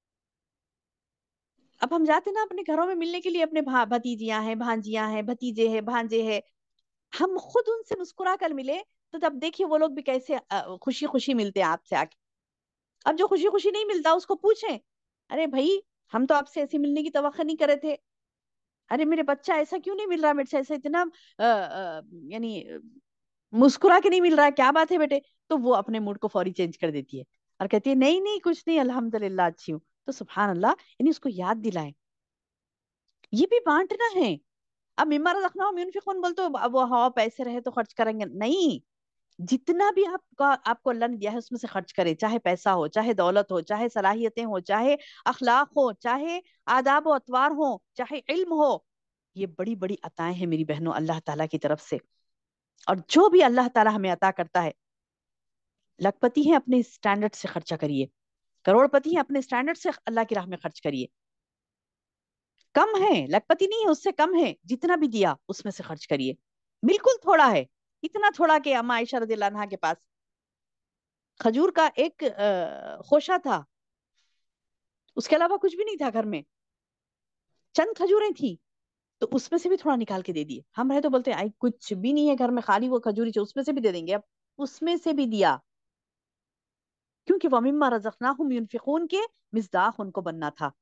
اب ہم جاتے نا اپنے گھروں میں ملنے کے لیے، اپنے بھتیجیاں ہیں، بھانجیاں ہیں، بھتیجے ہیں، بھانجے ہیں، ہم خود ان سے مسکرا کر ملے تو تب دیکھیے وہ لوگ بھی کیسے خوشی خوشی ملتے ہیں آپ سے آ کے. اب جو خوشی خوشی نہیں ملتا اس کو پوچھیں، ارے بھائی ہم تو آپ سے ایسے ملنے کی توقع نہیں کرے تھے، ارے میرے بچہ ایسا کیوں نہیں مل رہا میرے سے، ایسا اتنا یعنی مسکرا کے نہیں مل رہا ہے، کیا بات ہے بیٹے؟ تو وہ اپنے موڈ کو فوری چینج کر دیتی ہے اور کہتی ہے نہیں نہیں کچھ نہیں، الحمدللہ اچھی ہوں. تو سبحان اللہ، یعنی اس کو یاد دلائیں، یہ بھی بانٹنا ہے. اب مما رزقناہم ينفقون بول تو وہ ہاں پیسے رہے تو خرچ کریں گے، نہیں. جتنا بھی آپ کو اللہ نے دیا ہے اس میں سے خرچ کرے، چاہے پیسہ ہو، چاہے دولت ہو، چاہے صلاحیتیں ہو، چاہے اخلاق ہو، چاہے آداب و اطوار ہو، چاہے علم ہو. یہ بڑی بڑی عطائیں ہیں میری بہنوں اللہ تعالیٰ کی طرف سے. اور جو بھی اللہ تعالیٰ ہمیں عطا کرتا ہے، لکھپتی ہیں اپنے اسٹینڈرڈ سے خرچہ کریے، کروڑ پتی ہیں اپنے اسٹینڈرڈ سے اللہ کی راہ میں خرچ کریے. کم ہے، لکھپتی نہیں ہے اس سے کم ہے، جتنا بھی دیا اس میں سے خرچ کریے. بالکل تھوڑا ہے، اتنا تھوڑا کہ اما عائشہ رضی اللہ عنہا کے پاس کھجور کا ایک خوشہ تھا، اس کے علاوہ کچھ بھی نہیں تھا گھر میں، چند کھجوریں تھیں، تو اس میں سے بھی تھوڑا نکال کے دے دیے. ہم رہے تو بولتے ہیں آئی کچھ بھی نہیں ہے گھر میں، خالی وہ کھجوری اس میں سے بھی دے دیں گے. اب اس میں سے بھی دیا، کیونکہ وہ مما رزقناہم ينفقون کے مصداق ان کو بننا تھا.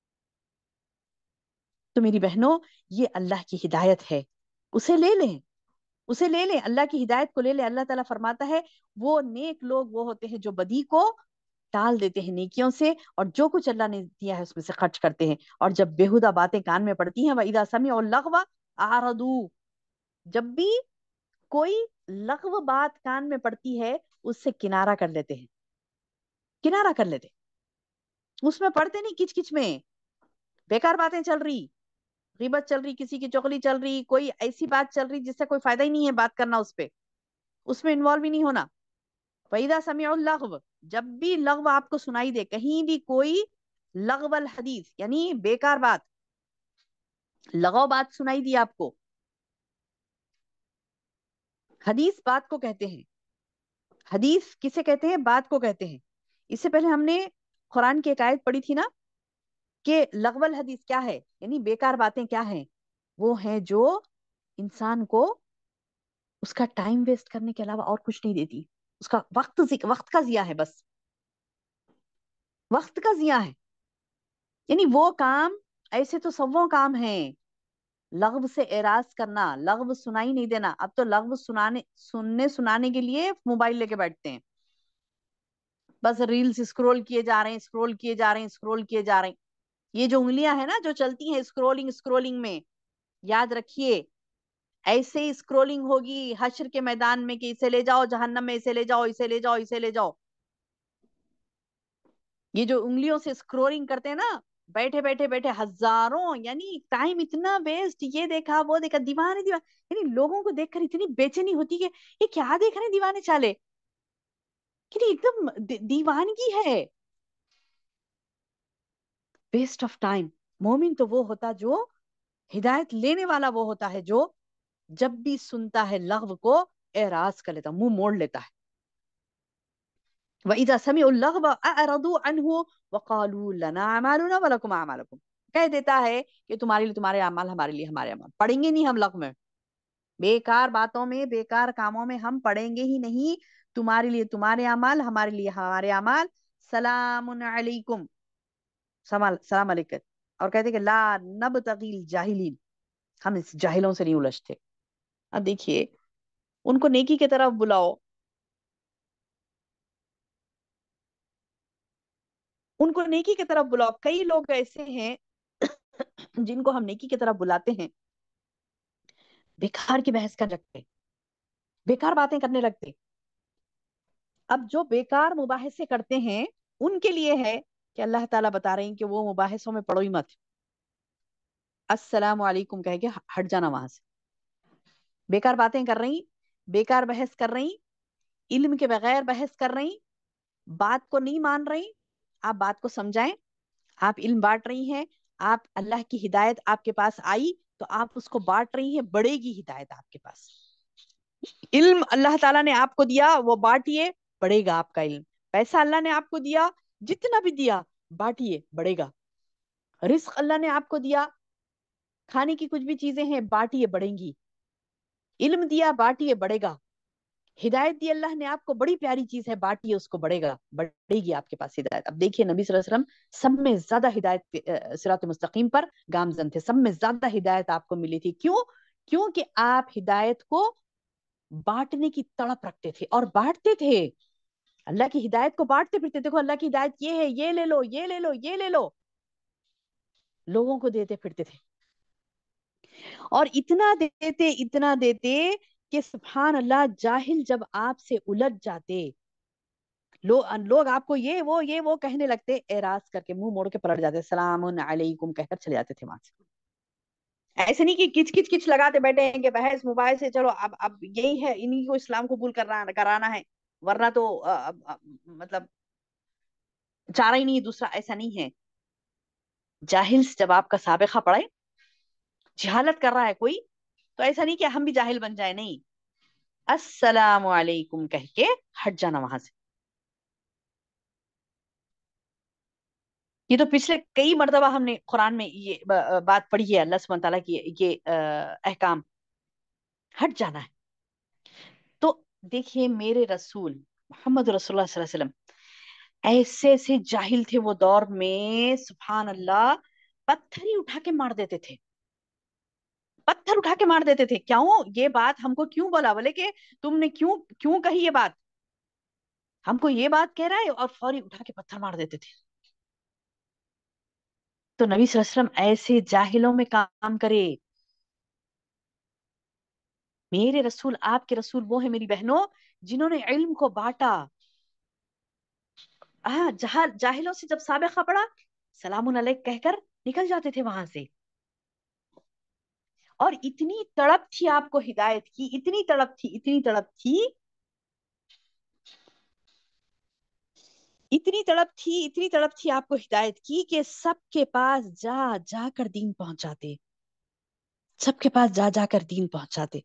تو میری بہنوں یہ اللہ کی ہدایت ہے، اسے لے لیں، اسے لے لیں، اللہ کی ہدایت کو لے لیں. اللہ تعالیٰ فرماتا ہے وہ نیک لوگ وہ ہوتے ہیں جو بدی کو ٹال دیتے ہیں نیکیوں سے، اور جو کچھ اللہ نے دیا ہے اس میں سے خرچ کرتے ہیں. اور جب بےہودہ باتیں کان میں پڑتی ہیں، وَإِذَا سَمِعُوا اللَّغْوَ أَعْرَضُوا، جب بھی کوئی لغو بات کان میں پڑتی ہے اس سے کنارہ کر لیتے ہیں، کنارہ کر لیتے ہیں. اس میں پڑھتے نہیں، کچ کچ میں بیکار باتیں چل رہی، غیبت چل رہی، کسی کی چغلی چل رہی، کوئی ایسی بات چل رہی جس سے کوئی فائدہ ہی نہیں ہے بات کرنا اس پہ، اس میں انوالو ہی نہیں ہونا. وَإِذَا سَمِعُوا اللَّغْوَ، جب بھی لغو آپ کو سنائی دے، کہیں بھی کوئی لغو الحدیث یعنی بیکار بات، لغو بات سنائی دی آپ کو، حدیث بات کو کہتے ہیں، حدیث کسے کہتے ہیں؟ بات کو کہتے ہیں. اس سے پہلے ہم نے قرآن کی ایک آیت پڑھی تھی نا کہ لغو الحدیث کیا ہے، یعنی بیکار باتیں کیا ہیں؟ وہ ہیں جو انسان کو اس کا ٹائم ویسٹ کرنے کے علاوہ اور کچھ نہیں دیتی، اس کا وقت کا ضیاع ہے، بس وقت کا ضیاع ہے. یعنی وہ کام، ایسے تو سووں کام ہیں، لغو سے اعراض کرنا، لغو سنائی نہیں دینا. اب تو لغو سنانے کے لیے موبائل لے کے بیٹھتے ہیں، بس ریلز اسکرول کیے جا رہے ہیں، اسکرول کیے جا رہے ہیں، اسکرول کیے جا رہے ہیں. یہ جو انگلیاں ہیں نا جو چلتی ہیں اسکرولنگ میں، یاد رکھیے ایسے ہی اسکرولنگ ہوگی حشر کے میدان میں کہ اسے لے جاؤ جہنم میں، اسے لے جاؤ، اسے لے جاؤ، اسے لے جاؤ. یہ جو انگلیوں سے اسکرولنگ کرتے ہیں نا، بیٹھے بیٹھے بیٹھے ہزاروں، یعنی ٹائم اتنا ویسٹ، یہ دیکھا وہ دیکھا، دیوانے یعنی لوگوں کو دیکھ کر اتنی بے چینی ہوتی کہ یہ کیا دیکھ رہے ہیں دیوانے چالے، کہ ایک دم دیوانگی ہے، ویسٹ آف ٹائم. مومن تو وہ ہوتا جو ہدایت لینے والا، وہ ہوتا ہے جو جب بھی سنتا ہے لغو کو اعراض کر لیتا، منہ موڑ لیتا ہے. وَإِذَا سَمِعُوا اللَّغْوَ أَعْرَضُوا عَنْهُ وَقَالُوا لَنَا أَعْمَالُنَا وَلَكُمْ أَعْمَالُكُمْ، کہہ دیتا ہے کہ تمہارے لیے تمہارے اعمال، ہمارے لیے ہمارے اعمال. پڑھیں گے نہیں ہم لغو میں، بیکار باتوں میں، بیکار کاموں میں ہم پڑھیں گے ہی نہیں. تمہارے لیے تمہارے اعمال، ہمارے لیے ہمارے اعمال. سلام علیکم، سلام علیکم. اور کہتے کہ لا نبتغی الجاہلین، ہم اس جاہلوں سے نہیں الجھتے. اب دیکھیے ان کو نیکی کی طرف بلاؤ، ان کو نیکی کی طرف بلاؤ. کئی لوگ ایسے ہیں جن کو ہم نیکی کی طرف بلاتے ہیں، بیکار کی بحث کر لگتے، بیکار باتیں کرنے لگتے. اب جو بیکار مباحثے کرتے ہیں ان کے لیے ہے کہ اللہ تعالیٰ بتا رہے ہیں کہ وہ مباحثوں میں پڑو ہی مت. السلام علیکم کہہ کے ہٹ جانا وہاں سے. بیکار باتیں کر رہی، بیکار بحث کر رہی، علم کے بغیر بحث کر رہی، بات کو نہیں مان رہی. آپ بات کو سمجھائیں. آپ علم بانٹ رہی ہیں، آپ اللہ کی ہدایت آپ کے پاس آئی تو آپ اس کو بانٹ رہی ہیں، بڑھے گی ہدایت آپ کے پاس. علم اللہ تعالیٰ نے آپ کو دیا وہ بانٹیے، بڑھے گا آپ کا علم. پیسہ اللہ نے آپ کو دیا، جتنا بھی دیا بانٹیے، بڑھے گا. رزق اللہ نے آپ کو دیا، کھانے کی کچھ بھی چیزیں ہیں بانٹیے، بڑھیں گی. علم دیا بانٹیے، بڑھے گا. ہدایت دی اللہ نے آپ کو، بڑی پیاری چیز ہے، بانٹیے اس کو، بڑھے گا، بڑھے گی آپ کے پاس ہدایت. اب دیکھیے نبی صلی اللہ علیہ وسلم سب میں زیادہ ہدایت صراط مستقیم پر گامزن تھے، سب میں زیادہ ہدایت آپ کو ملی تھی. کیوں؟ کیونکہ آپ ہدایت کو بانٹنے کی تڑپ رکھتے تھے اور بانٹتے تھے. اللہ کی ہدایت کو بانٹتے پھرتے. دیکھو اللہ کی ہدایت یہ ہے، یہ لے لو، یہ لے لو، یہ لے لو، لوگوں کو دیتے پھرتے تھے. اور اتنا دیتے کہ سبحان اللہ جاہل جب آپ سے الجھ جاتے، لوگ آپ کو یہ وہ کہنے لگتے، اعراض کر کے منہ موڑ کے پلٹ جاتے، سلام علیکم کہہ کر چلے جاتے تھے وہاں سے. ایسے نہیں کہ کچ کچ کچ لگاتے بیٹھے ہیں کہ بحث موبائل سے چلو اب یہی ہے، انہیں کو اسلام قبول کرانا ہے، ورنہ تو مطلب چارہ ہی نہیں دوسرا. ایسا نہیں ہے. جاہل جب آپ کا سابقہ پڑے، جہالت کر رہا ہے کوئی، تو ایسا نہیں کہ ہم بھی جاہل بن جائے. نہیں، السلام علیکم کہہ کے ہٹ جانا وہاں سے. یہ تو پچھلے کئی مرتبہ ہم نے قرآن میں یہ بات پڑھی ہے، اللہ سبحانہ تعالیٰ کی یہ احکام. ہٹ جانا ہے. تو دیکھیے میرے رسول محمد رسول اللہ صلی اللہ علیہ وسلم ایسے ایسے جاہل تھے وہ دور میں، سبحان اللہ، پتھر ہی اٹھا کے مار دیتے تھے، پتھر اٹھا کے مار دیتے تھے. کیوں یہ بات ہم کو کیوں بولا؟ بولے کہ تم نے کیوں کہی یہ بات؟ ہم کو یہ بات کہہ رہا ہے، اور فوری اٹھا کے پتھر مار دیتے تھے. تو نبی صلی اللہ علیہ وسلم ایسے جاہلوں میں کام کرے. میرے رسول، آپ کے رسول وہ ہیں میری بہنوں جنہوں نے علم کو بانٹا. جاہلوں سے جب سابقہ پڑا، سلام علیک کہہ کر نکل جاتے تھے وہاں سے. اور اتنی تڑپ تھی آپ کو ہدایت کی، اتنی تڑپ تھی، اتنی تڑپ تھی، اتنی تڑپ تھی، اتنی تڑپ تھی آپ کو ہدایت کی کہ سب کے پاس جا جا کر دین پہنچاتے، سب کے پاس جا جا کر دین پہنچاتے.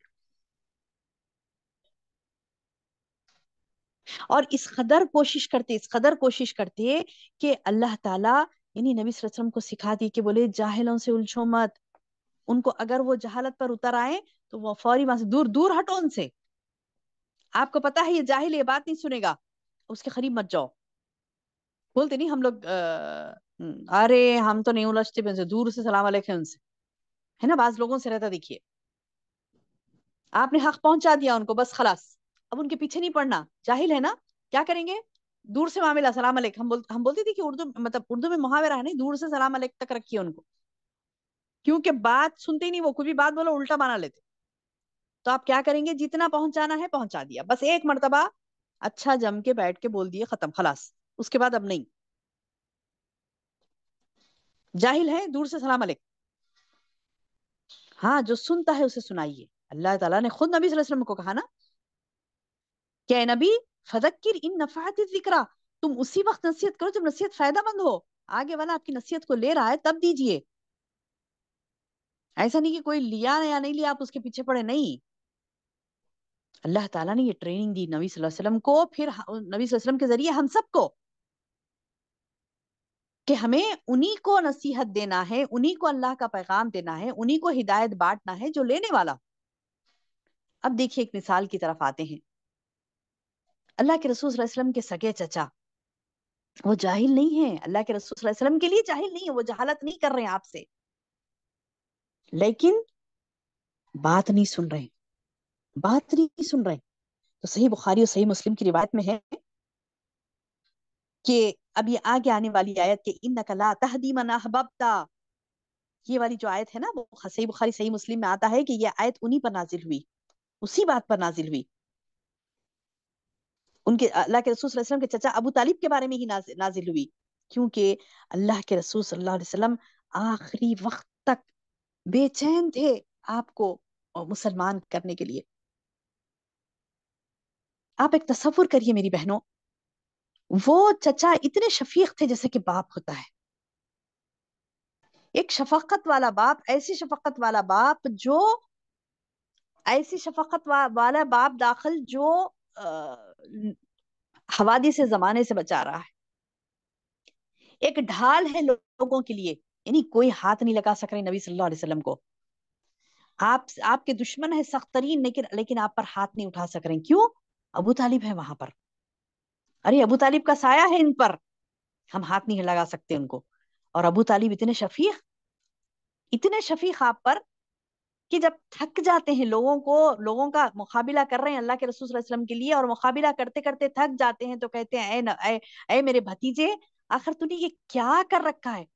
اور اس قدر کوشش کرتے کہ اللہ تعالیٰ یعنی نبی صلی اللہ علیہ وسلم کو سکھا دی کہ بولے جاہلوں سے الجھو مت. ان کو اگر وہ جہالت پر اتر آئے تو وہ فوری وہاں سے دور دور ہٹو ان سے. آپ کو پتا ہے یہ جاہل یہ بات نہیں سنے گا، اس کے قریب مت جاؤ. بولتے نہیں ہم لوگ ارے ہم تو نہیں الجھتے ان سے، دور سے سلام علیکم ان سے، ہے نا. بعض لوگوں سے رہتا. دیکھیے آپ نے حق پہنچا دیا ان کو، بس خلاص، اب ان کے پیچھے نہیں پڑنا. جاہل ہے نا، کیا کریں گے؟ دور سے معاملہ، سلام علیکم. ہم بولتے تھے کہ اردو میں محاورہ ہے، نہیں، دور سے سلام علیکم تک رکھیے ان کو، کیونکہ بات سنتے ہی نہیں، وہ کوئی بھی بات بولو الٹا مانا لیتے. تو آپ کیا کریں گے؟ جتنا پہنچانا ہے پہنچا دیا، بس ایک مرتبہ اچھا جم کے بیٹھ کے بول دیے، ختم، خلاص. اس کے بعد اب نہیں. جاہل ہے، دور سے سلام علیکم. ہاں جو سنتا ہے اسے سنائیے. اللہ تعالیٰ نے خود نبی صلی اللہ علیہ وسلم کو کہا نا کہ اے نبی فذکر ان نفعت الذکریٰ، تم اسی وقت نصیحت کرو جب نصیحت فائدہ مند ہو. آگے والا آپ کی نصیحت کو لے رہا ہے تب دیجئے. ایسا نہیں کہ کوئی لیا یا نہیں لیا آپ اس کے پیچھے پڑے، نہیں. اللہ تعالیٰ نے یہ ٹریننگ دی نبی صلی اللہ علیہ وسلم کو، پھر نبی صلی اللہ علیہ وسلم کے ذریعے ہم سب کو، کہ ہمیں انہی کو نصیحت دینا ہے، انہی کو اللہ کا پیغام دینا ہے، انہی کو ہدایت بانٹنا ہے جو لینے والا. اب دیکھیے ایک مثال کی طرف آتے ہیں. اللہ کے رسول صلی اللہ علیہ وسلم کے سگے چچا وہ جاہل نہیں ہیں، اللہ کے رسول صلی اللہ علیہ وسلم کے لیے جاہل نہیں ہے، وہ جہالت نہیں کر رہے ہیں آپ سے، لیکن بات نہیں سن رہے. بات نہیں سن رہے. تو صحیح بخاری اور صحیح مسلم کی روایت میں ہے کہ اب یہ آگے آنے والی آیت کہ انک لا تہدی من احببت، یہ والی جو آیت ہے نا وہ صحیح بخاری صحیح مسلم میں آتا ہے کہ یہ آیت انہی پر نازل ہوئی، اسی بات پر نازل ہوئی. ان کے اللہ کے رسول صلی اللہ علیہ وسلم کے چچا ابو طالب کے بارے میں ہی نازل ہوئی، کیونکہ اللہ کے رسول صلی اللہ علیہ وسلم آخری وقت تک بے چین تھے آپ کو مسلمان کرنے کے لیے. آپ ایک تصور کریے میری بہنوں، وہ چچا اتنے شفیق تھے جیسے کہ باپ ہوتا ہے، ایک شفقت والا باپ، ایسی شفقت والا باپ جو ایسی شفقت والا باپ داخل جو حوادث زمانے سے بچا رہا ہے، ایک ڈھال ہے لوگوں کے لیے. یعنی کوئی ہاتھ نہیں لگا سک رہے نبی صلی اللہ علیہ وسلم کو. آپ کے دشمن ہے سخت ترین، لیکن آپ پر ہاتھ نہیں اٹھا سک رہے. کیوں؟ ابو طالب ہے وہاں پر. ارے ابو طالب کا سایہ ہے ان پر، ہم ہاتھ نہیں لگا سکتے ان کو. اور ابو طالب اتنے شفیق آپ پر کہ جب تھک جاتے ہیں لوگوں کا مقابلہ کر رہے ہیں اللہ کے رسول صلی اللہ علیہ وسلم کے لیے، اور مقابلہ کرتے کرتے تھک جاتے ہیں تو کہتے ہیں اے میرے بھتیجے، آخر تو نے یہ کیا کر رکھا ہے،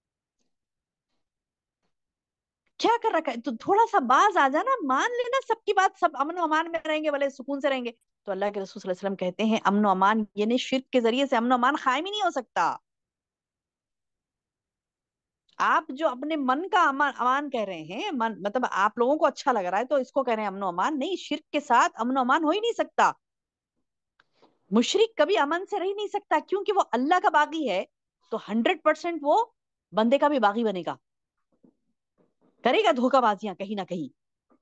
کیا کر رکھا ہے؟ تو تھوڑا سا باز آ جانا، مان لینا سب کی بات، سب امن و امان میں رہیں گے، بھلے سکون سے رہیں گے. تو اللہ کے رسول صلی اللہ علیہ وسلم کہتے ہیں امن و امان یعنی شرک کے ذریعے سے امن و امان قائم ہی نہیں ہو سکتا. آپ جو اپنے من کا امان کہہ رہے ہیں، مطلب آپ لوگوں کو اچھا لگ رہا ہے تو اس کو کہہ رہے ہیں امن و امان. نہیں، شرک کے ساتھ امن و امان ہو ہی نہیں سکتا. مشرک کبھی امن سے رہ نہیں سکتا، کیونکہ وہ اللہ کا باغی ہے تو 100% وہ بندے کا بھی باغی بنے گا، کرے گا دھوکہ بازیاں کہیں نہ کہیں.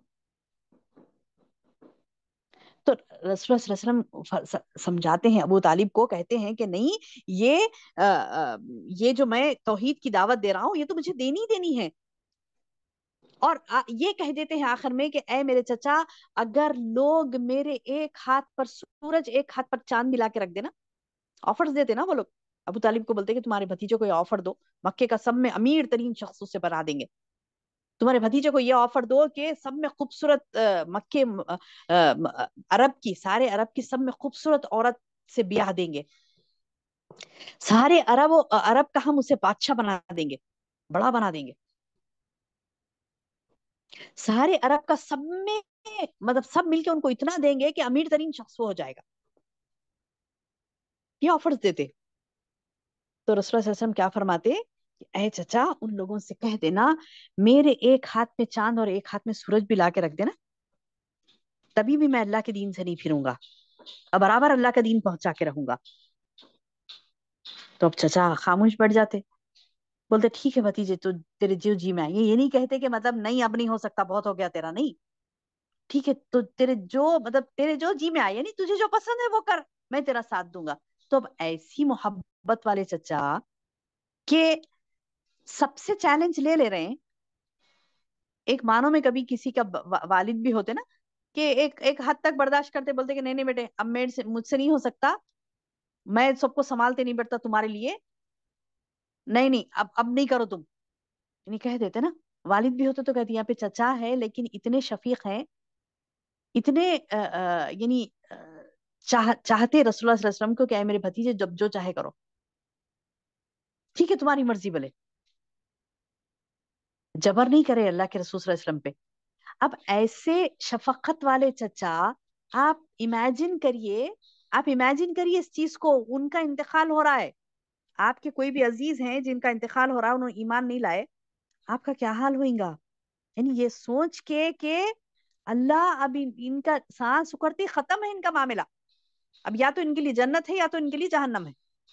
تو رسول اللہ صلی اللہ علیہ وسلم سمجھاتے ہیں ابو طالب کو، کہتے ہیں کہ نہیں، یہ جو میں توحید کی دعوت دے رہا ہوں یہ تو مجھے دینی ہے. اور یہ کہہ دیتے ہیں آخر میں کہ اے میرے چچا، اگر لوگ میرے ایک ہاتھ پر سورج ایک ہاتھ پر چاند ملا کے رکھ دینا، آفرز دیتے نا وہ لوگ، ابو طالب کو بولتے کہ تمہارے بھتیجے کو یہ آفر دو، مکے کا سب میں امیر ترین شخص اسے بنا دیں گے. تمہارے بھتیجے کو یہ آفر دو کہ سب میں خوبصورت مکے سارے عرب کی سب میں خوبصورت عورت سے بیاہ دیں گے، سارے عرب کا ہم اسے بادشاہ بنا دیں گے، بڑا بنا دیں گے. سارے عرب کا سب میں مطلب سب مل کے ان کو اتنا دیں گے کہ امیر ترین شخص وہ ہو جائے گا. یہ آفرز دیتے. تو رسول اللہ صلی اللہ علیہ وسلم کیا فرماتے کہ اے چچا، ان لوگوں سے کہہ دینا میرے ایک ہاتھ میں چاند اور ایک ہاتھ میں سورج بھی لا کے رکھ دینا، تبھی بھی میں اللہ کے دین سے نہیں پھروں گا، اور برابر اللہ کا دین پہنچا کے رہوں گا. تو اب چچا خاموش بیٹھ جاتے، بولتے ٹھیک ہے بھتیجے، تو تیرے جی میں یہ نہیں کہتے کہ مطلب نہیں اب نہیں ہو سکتا، بہت ہو گیا تیرا، نہیں، ٹھیک ہے تو تیرے جو جی میں آئے، یعنی تجھے جو پسند ہے وہ کر، میں تیرا ساتھ دوں گا. تو اب ایسی محبت والے چچا کہ سب سے چیلنج لے رہے ہیں. ایک مانو میں کبھی کسی کا والد بھی ہوتے نا کہ ایک حد تک برداشت کرتے، بولتے کہ نہیں نہیں بیٹے، اب مجھ سے نہیں ہو سکتا، میں سب کو سنبھالتے نہیں بیٹھتا تمہارے لیے، نہیں اب نہیں کرو تم، یعنی کہہ دیتے نا. والد بھی ہوتے تو کہتے یہاں پہ چچا ہے لیکن اتنے شفیق ہیں، اتنے یعنی چاہتے رسول اللہ صلی اللہ علیہ وسلم کو کہ اے میرے بھتیجے جب جو چاہے کرو، ٹھیک ہے تمہاری مرضی، بولے جبر نہیں کرے اللہ کے رسول صلی اللہ علیہ وسلم پہ. اب ایسے شفقت والے چچا، آپ امیجن کریے اس چیز کو، ان کا انتقال ہو رہا ہے، آپ کے کوئی بھی عزیز ہیں جن کا انتقال ہو رہا ہے، انہوں نے ایمان نہیں لائے، آپ کا کیا حال ہوئے گا؟ یعنی یہ سوچ کے کہ اللہ اب ان کا سانس اکڑتی ختم ہے ان کا معاملہ، اب یا تو ان کے لیے جنت ہے یا تو ان کے لیے جہنم ہے.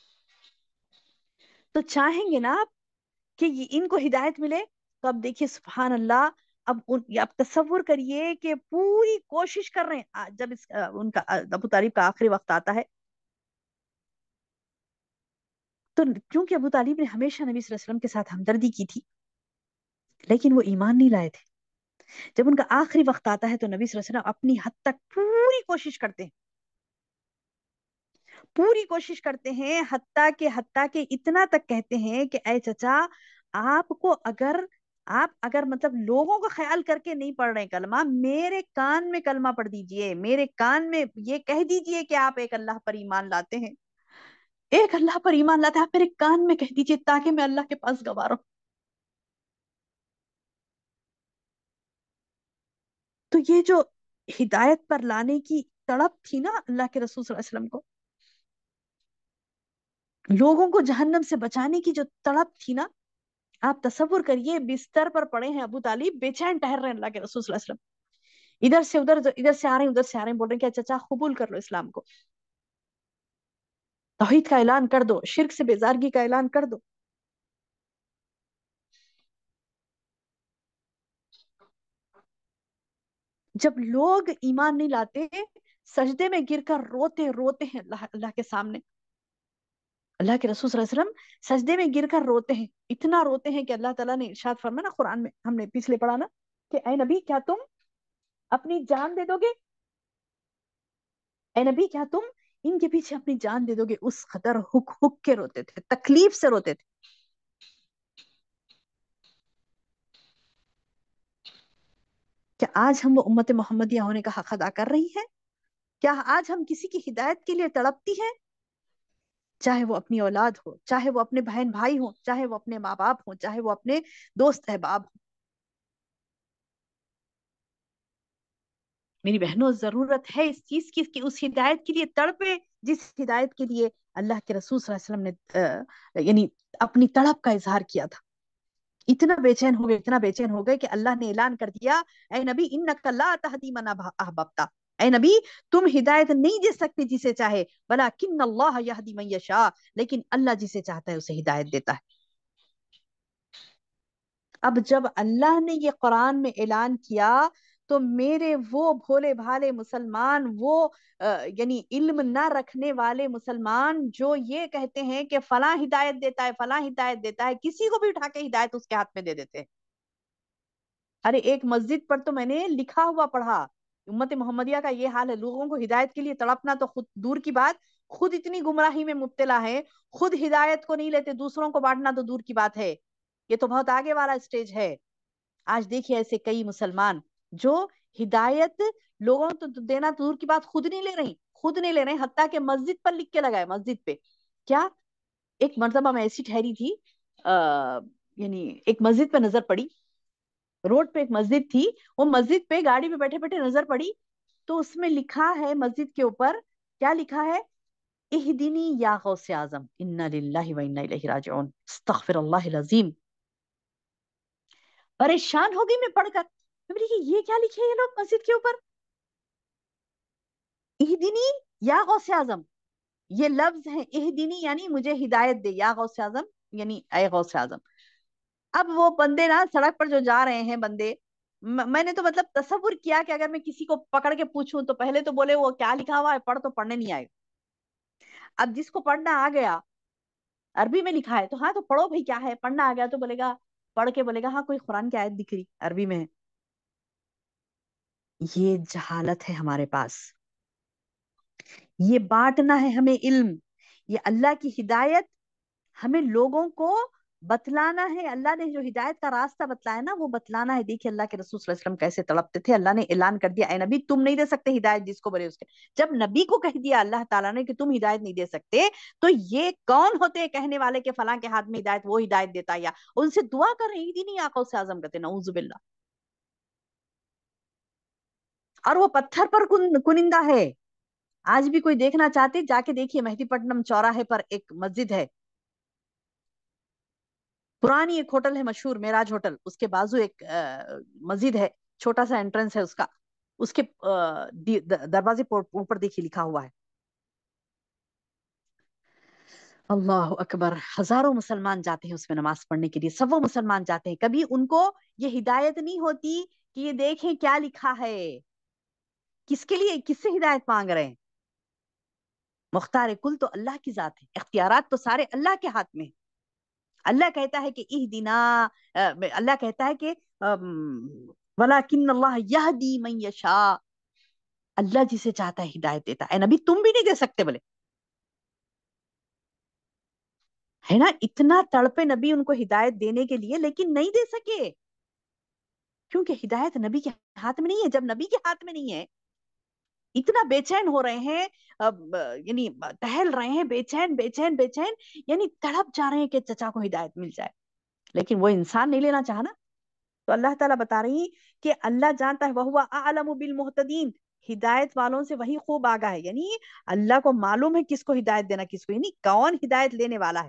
تو چاہیں گے نا آپ کہ ان کو ہدایت ملے. تو اب دیکھیے سبحان اللہ، اب تصور کریے کہ پوری کوشش کر رہے ہیں، جب ان کا ابو طالب کا آخری وقت آتا ہے تو کیونکہ ابو طالب نے ہمیشہ نبی صلی اللہ علیہ وسلم کے ساتھ ہمدردی کی تھی لیکن وہ ایمان نہیں لائے تھے. جب ان کا آخری وقت آتا ہے تو نبی صلی اللہ علیہ وسلم اپنی حد تک پوری کوشش کرتے ہیں، حتیٰ کہ اتنا تک کہتے ہیں کہ اے چچا، آپ کو اگر آپ اگر مطلب لوگوں کا خیال کر کے نہیں پڑھ رہے کلمہ، میرے کان میں کلمہ پڑھ دیجئے، میرے کان میں یہ کہہ دیجئے کہ آپ ایک اللہ پر ایمان لاتے ہیں، ایک اللہ پر ایمان لاتے ہیں، آپ میرے کان میں کہہ دیجئے تاکہ میں اللہ کے پاس گواہ رہوں۔ تو یہ جو ہدایت پر لانے کی تڑپ تھی نا اللہ کے رسول صلی اللہ علیہ وسلم کو، لوگوں کو جہنم سے بچانے کی جو تڑپ تھی نا، آپ تصور کریے بستر پر پڑے ہیں ابو طالب، بے چین ٹہر رہے ہیں اللہ کے رسول صلی اللہ علیہ وسلم، ادھر سے ادھر، ادھر سے آ رہے ہیں ادھر سے آ رہے ہیں، بول رہے ہیں کہ چچا قبول کر لو اسلام کو، توحید کا اعلان کر دو، شرک سے بیزارگی کا اعلان کر دو۔ جب لوگ ایمان نہیں لاتے، سجدے میں گر کر روتے روتے ہیں اللہ کے سامنے، اللہ کے رسول صلی اللہ علیہ وسلم سجدے میں گر کر روتے ہیں، اتنا روتے ہیں کہ اللہ تعالیٰ نے ارشاد فرمایا نا قرآن میں، ہم نے پچھلے پڑھا نا کہ اے نبی کیا تم اپنی جان دے دو گے، اے نبی کیا تم ان کے پیچھے اپنی جان دے دو گے، اس قدر ہک ہک کے روتے تھے، تکلیف سے روتے تھے۔ کیا آج ہم وہ امت محمدیہ ہونے کا حق ادا کر رہی ہیں؟ کیا آج ہم کسی کی ہدایت کے لیے تڑپتی ہیں؟ چاہے وہ اپنی اولاد ہو، چاہے وہ اپنے بہن بھائی ہوں، چاہے وہ اپنے ماں باپ ہوں، چاہے وہ اپنے دوست احباب ہوں۔ میری بہنوں، ضرورت ہے اس چیز کی کہ اس ہدایت کے لیے تڑپے جس ہدایت کے لیے اللہ کے رسول صلی اللہ علیہ وسلم نے یعنی اپنی تڑپ کا اظہار کیا تھا۔ اتنا بے چین ہو گئے، اتنا بے چین ہو گئے کہ اللہ نے اعلان کر دیا، اے نبی انک لا تہدی من احببت، اے نبی تم ہدایت نہیں دے سکتے جسے چاہے، ولکن اللہ یہدی من یشاء، لیکن اللہ جسے چاہتا ہے اسے ہدایت دیتا ہے۔ اب جب اللہ نے یہ قرآن میں اعلان کیا تو میرے وہ بھولے بھالے مسلمان، وہ یعنی علم نہ رکھنے والے مسلمان جو یہ کہتے ہیں کہ فلاں ہدایت دیتا ہے، فلاں ہدایت دیتا ہے، کسی کو بھی اٹھا کے ہدایت اس کے ہاتھ میں دے دیتے ہیں۔ ارے ایک مسجد پر تو میں نے لکھا ہوا پڑھا، امت محمدیہ کا یہ حال ہے، لوگوں کو ہدایت کے لیے تڑپنا تو خود دور کی بات، خود اتنی گمراہی میں مبتلا ہے، خود ہدایت کو نہیں لیتے، دوسروں کو بانٹنا تو دور کی بات ہے، یہ تو بہت آگے والا اسٹیج ہے۔ آج دیکھیے ایسے کئی مسلمان جو ہدایت لوگوں تو دینا تو دور کی بات، خود نہیں لے رہی، خود نہیں لے رہے، حتیٰ کہ مسجد پر لکھ کے لگائے، مسجد پہ کیا، ایک مرتبہ میں ایسی ٹھہری تھی، یعنی ایک مسجد پہ نظر پڑی، روڈ پہ ایک مسجد تھی، وہ مسجد پہ گاڑی پہ بیٹھے بیٹھے نظر پڑی، تو اس میں لکھا ہے مسجد کے اوپر، کیا لکھا ہے؟ اہدنی یا غوث اعظم انا للہ و انا الیہ راجعون، استغفر اللہ العظیم۔ پریشان ہو گئی میں پڑھ کر، میں بولی کہ یہ کیا لکھے یہ لوگ مسجد کے اوپر، اہدنی یا غوث اعظم، یہ لفظ ہے اہدنی یعنی مجھے ہدایت دے، یا غوث اعظم یعنی اے غوث اعظم۔ اب وہ بندے نا سڑک پر جو جا رہے ہیں بندے، میں نے تو مطلب تصور کیا کہ اگر میں کسی کو پکڑ کے پوچھوں تو پہلے تو بولے وہ کیا لکھا ہوا ہے، پڑھ تو پڑھنے نہیں آئے، اب جس کو پڑھنا آ گیا، عربی میں لکھا ہے تو ہاں تو پڑھو بھائی کیا ہے، پڑھنا آ گیا تو بولے گا، پڑھ کے بولے گا ہاں کوئی قرآن کی آیت دکھ رہی عربی میں ہے۔ یہ جہالت ہے ہمارے پاس، یہ بانٹنا ہے ہمیں علم، یہ اللہ کی ہدایت ہمیں لوگوں کو بتلانا ہے، اللہ نے جو ہدایت کا راستہ بتلایا نا وہ بتلانا ہے۔ دیکھیے اللہ کے رسول صلی اللہ علیہ وسلم کیسے تڑپتے تھے، اللہ نے اعلان کر دیا اے نبی تم نہیں دے سکتے ہدایت جس کو بولے اس کے، جب نبی کو کہہ دیا اللہ تعالیٰ نے کہ تم ہدایت نہیں دے سکتے، تو یہ کون ہوتے ہیں کہنے والے کہ فلاں کے ہاتھ میں ہدایت، وہ ہدایت دیتا، یا ان سے دعا کر رہے ہی نہیں آقا سے اعظم کہتے نعوذ باللہ، اور وہ پتھر پر کنندہ ہے۔ آج بھی کوئی دیکھنا چاہتے جا کے دیکھیے، مہدی پٹنم چوراہے پر ایک مسجد ہے، پرانی ایک ہوٹل ہے مشہور معراج ہوٹل، اس کے بازو ایک مسجد ہے، چھوٹا سا انٹرنس ہے اس کا، اس کے دروازے پر اوپر دیکھیے لکھا ہوا ہے اللہ اکبر، ہزاروں مسلمان جاتے ہیں اس میں نماز پڑھنے کے لیے، سب وہ مسلمان جاتے ہیں، کبھی ان کو یہ ہدایت نہیں ہوتی کہ یہ دیکھیں کیا لکھا ہے، کس کے لیے، کس سے ہدایت مانگ رہے ہیں؟ مختار کل تو اللہ کی ذات ہے، اختیارات تو سارے اللہ کے ہاتھ میں ہیں۔ اللہ کہتا ہے کہ اہدنا، اللہ کہتا ہے کہ ولیکن اللہ یہدی من یشاء، اللہ جسے چاہتا ہے ہدایت دیتا ہے، اے نبی تم بھی نہیں دے سکتے بولے، ہے نا، اتنا تڑپے نبی ان کو ہدایت دینے کے لیے لیکن نہیں دے سکے۔ کیونکہ ہدایت نبی کے ہاتھ میں نہیں ہے. جب نبی کے ہاتھ میں نہیں ہے، اتنا بے چین ہو رہے ہیں، یعنی ٹہل رہے ہیں بے چین بے چین بے چین، یعنی تڑپ جا رہے ہیں کہ چچا کو ہدایت مل جائے، لیکن وہ انسان نہیں لینا چاہنا. تو اللہ تعالیٰ بتا رہی کہ اللہ جانتا ہے وَهُوَ أَعْلَمُ بِالْمُهْتَدِينَ، ہدایت والوں سے وہی خوب آگاہ ہے. یعنی اللہ کو معلوم ہے کس کو ہدایت دینا، کس کو، یعنی کون ہدایت لینے والا ہے.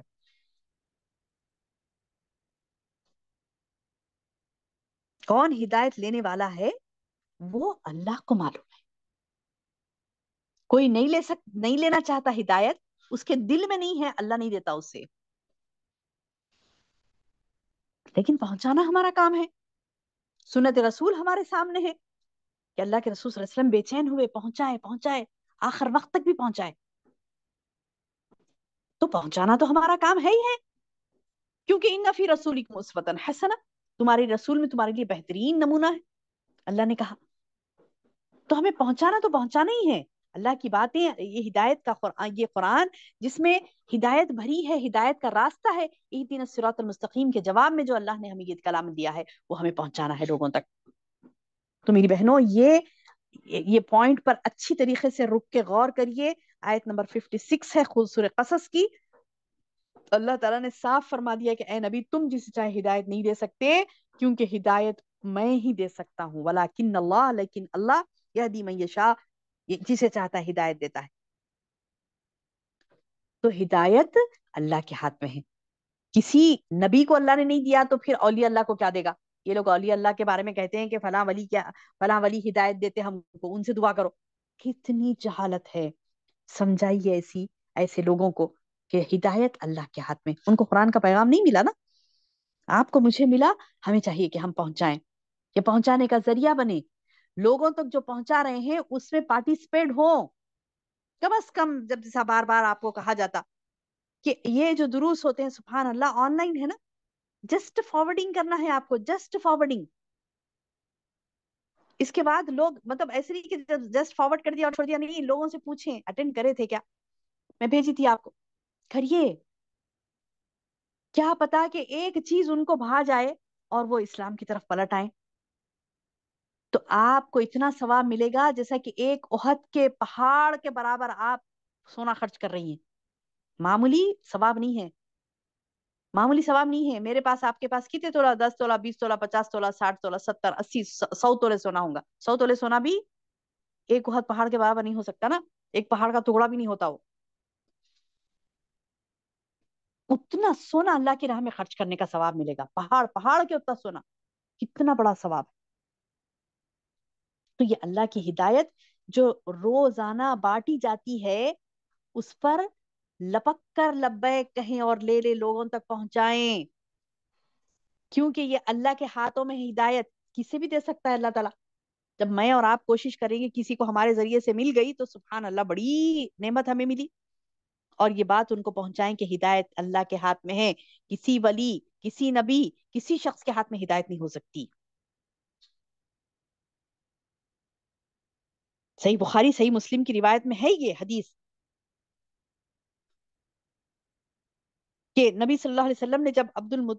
کون ہدایت لینے والا ہے وہ اللہ کو معلوم ہے. کوئی نہیں لینا چاہتا ہدایت، اس کے دل میں نہیں ہے، اللہ نہیں دیتا اسے، لیکن پہنچانا ہمارا کام ہے. سنت رسول ہمارے سامنے ہے کہ اللہ کے رسول صلی اللہ علیہ وسلم بے چین ہوئے، پہنچائے پہنچائے، آخر وقت تک بھی پہنچائے. تو پہنچانا تو ہمارا کام ہے ہی ہے، کیونکہ ان فی رسولکم اسوۃ حسنہ، تمہاری رسول میں تمہارے لیے بہترین نمونہ ہے، اللہ نے کہا. تو ہمیں پہنچانا تو پہنچانا ہی ہے اللہ کی باتیں. یہ ہدایت کا قرآن، یہ قرآن جس میں ہدایت بھری ہے، ہدایت کا راستہ ہے، اہدنا الصراط المستقیم کے جواب میں جو اللہ نے ہمیں یہ کلام دیا ہے وہ ہمیں پہنچانا ہے لوگوں تک. تو میری بہنوں، یہ پوائنٹ پر اچھی طریقے سے رک کے غور کریے. آیت نمبر 56 ہے خود سورہ قصص کی. اللہ تعالیٰ نے صاف فرما دیا کہ اے نبی تم جسے چاہے ہدایت نہیں دے سکتے، کیونکہ ہدایت میں ہی دے سکتا ہوں. ولیکن اللہ، لیکن اللہ یہدی من یشاء، جسے چاہتا ہے ہدایت دیتا ہے. تو ہدایت اللہ کے ہاتھ میں ہے. کسی نبی کو اللہ نے نہیں دیا تو پھر اولیاء اللہ کو کیا دے گا؟ یہ لوگ اولیاء اللہ کے بارے میں کہتے ہیں کہ فلاں ولی کیا، فلاں ولی ہدایت دیتے ہم کو، ان سے دعا کرو. کتنی جہالت ہے. سمجھائیے ایسے لوگوں کو کہ ہدایت اللہ کے ہاتھ میں. ان کو قرآن کا پیغام نہیں ملا نا، آپ کو مجھے ملا. ہمیں چاہیے کہ ہم پہنچائیں، کہ پہنچانے کا ذریعہ بنے. لوگوں تک جو پہنچا رہے ہیں اس میں پارٹیسپیٹ ہو کم از کم. جب جیسا بار بار آپ کو کہا جاتا کہ یہ جو دروس ہوتے ہیں سبحان اللہ آن لائن ہے نا، جسٹ فارورڈنگ کرنا ہے آپ کو، جسٹ فارورڈنگ. اس کے بعد لوگ مطلب ایسے نہیں کہ جسٹ فارورڈ کر دیا اور چھوڑ دیا، نہیں، لوگوں سے پوچھیں اٹینڈ کرے تھے کیا، میں بھیجی تھی آپ کو، کریے. کیا پتا کہ ایک چیز ان کو بھا جائے اور وہ اسلام کی طرف پلٹ آئے. تو آپ کو اتنا ثواب ملے گا جیسا کہ ایک احد کے پہاڑ کے برابر آپ سونا خرچ کر رہی ہیں. معمولی ثواب نہیں ہے، معمولی ثواب نہیں ہے. میرے پاس، آپ کے پاس کتنے تولہ؟ 10 تولہ، 20 تولہ، 50 تولہ، 60 تولہ، 70، 80، 100 تولے سونا ہوگا. 100 تولے سونا بھی ایک احد پہاڑ کے برابر نہیں ہو سکتا نا، ایک پہاڑ کا ٹکڑا بھی نہیں ہوتا وہ. اتنا سونا اللہ کی راہ میں خرچ کرنے کا ثواب ملے گا، پہاڑ پہاڑ کے اتنا سونا، کتنا بڑا ثواب. تو یہ اللہ کی ہدایت جو روزانہ بانٹی جاتی ہے، اس پر لپک کر لبیک کہیں اور لے لے لوگوں تک پہنچائیں، کیونکہ یہ اللہ کے ہاتھوں میں ہدایت کسی بھی دے سکتا ہے اللہ تعالیٰ. جب میں اور آپ کوشش کریں گے کسی کو ہمارے ذریعے سے مل گئی تو سبحان اللہ بڑی نعمت ہمیں ملی. اور یہ بات ان کو پہنچائیں کہ ہدایت اللہ کے ہاتھ میں ہے، کسی ولی، کسی نبی، کسی شخص کے ہاتھ میں ہدایت نہیں ہو سکتی. صحیح بخاری صحیح مسلم کی روایت میں ہے یہ حدیث کہ نبی صلی اللہ علیہ وسلم نے جب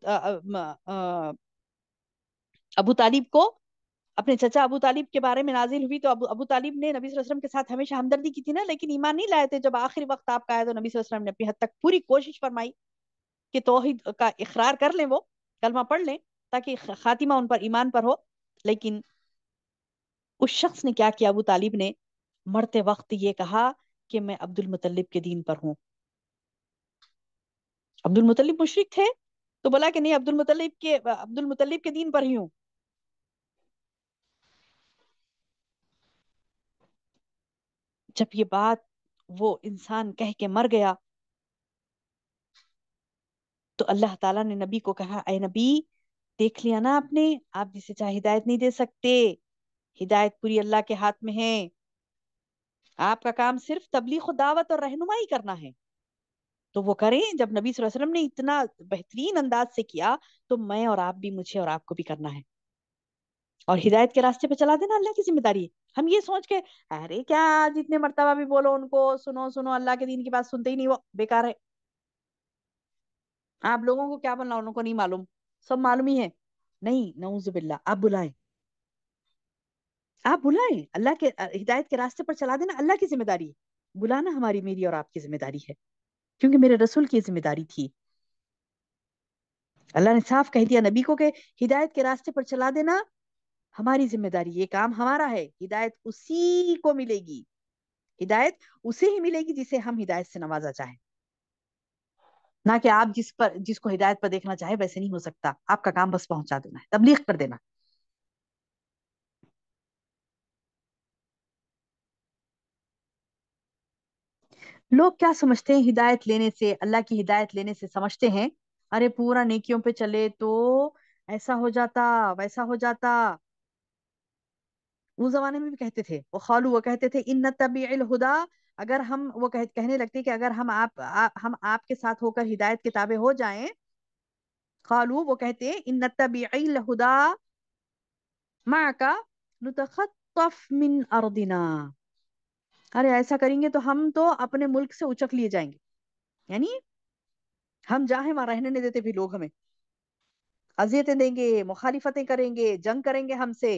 ابو طالب کو، اپنے چچا ابو طالب کے بارے میں نازل ہوئی تو ابو طالب نے نبی صلی اللہ علیہ وسلم کے ساتھ ہمیشہ ہمدردی کی تھی نا، لیکن ایمان نہیں لائے تھے. جب آخری وقت آپ کا آیا تو نبی صلی اللہ علیہ وسلم نے اپنی حد تک پوری کوشش فرمائی کہ توحید کا اقرار کر لیں، وہ کلمہ پڑھ لیں تاکہ خاتمہ ان پر ایمان پر ہو. لیکن اس شخص نے کیا کیا؟ ابو طالب نے مرتے وقت یہ کہا کہ میں عبد المطلب کے دین پر ہوں. عبد المطلب مشرک تھے تو بولا کہ نہیں، عبد المطلب کے دین پر ہی ہوں. جب یہ بات وہ انسان کہہ کے مر گیا تو اللہ تعالیٰ نے نبی کو کہا اے نبی دیکھ لیا نا آپ نے، آپ جسے چاہے ہدایت نہیں دے سکتے، ہدایت پوری اللہ کے ہاتھ میں ہے. آپ کا کام صرف تبلیغ و دعوت اور رہنمائی کرنا ہے. تو وہ کریں. جب نبی صلی اللہ علیہ وسلم نے اتنا بہترین انداز سے کیا تو میں اور آپ بھی، مجھے اور آپ کو بھی کرنا ہے. اور ہدایت کے راستے پہ چلا دینا اللہ کی ذمہ داری ہے. ہم یہ سوچ کے ارے کیا جتنے مرتبہ بھی بولو ان کو سنو سنو، اللہ کے دین کی بات سنتے ہی نہیں، وہ بیکار ہے. آپ لوگوں کو کیا بننا، انہوں کو نہیں معلوم، سب معلوم ہی ہے. نہیں، نعوذ باللہ، آپ بلائیں. آپ بلائیں اللہ کے ہدایت کے راستے پر چلا دینا اللہ کی ذمہ داری ہے، بلانا ہماری میری اور آپ کی ذمہ داری ہے، کیونکہ میرے رسول کی ذمہ داری تھی۔ اللہ نے صاف کہہ دیا نبی کو کہ ہدایت کے راستے پر چلا دینا ہماری ذمہ داری، یہ کام ہمارا ہے، ہدایت اسی کو ملے گی، ہدایت اسے ہی ملے گی جسے ہم ہدایت سے نوازا چاہیں، نہ کہ آپ جس کو ہدایت پر دیکھنا چاہے ویسے نہیں ہو سکتا، آپ کا کام بس پہنچا دینا ہے، تبلیغ کر دینا۔ لوگ کیا سمجھتے ہیں ہدایت لینے سے، اللہ کی ہدایت لینے سے سمجھتے ہیں ارے پورا نیکیوں پہ چلے تو ایسا ہو جاتا ویسا ہو جاتا۔ اس زمانے میں بھی کہتے تھے، وہ کہتے تھے ان نتبع الہدا، اگر ہم وہ کہنے لگتے کہ اگر ہم آپ کے ساتھ ہو کر ہدایت کے تابع ہو جائیں، قالو وہ کہتے ہیں ان نتبع الہدا معک نتخطف من ارضنا، ارے ایسا کریں گے تو ہم تو اپنے ملک سے اچک لیے جائیں گے، یعنی ہم جاہیں وہاں رہنے نہیں دیتے، پھر لوگ ہمیں اذیتیں دیں گے، مخالفتیں کریں گے، جنگ کریں گے ہم سے،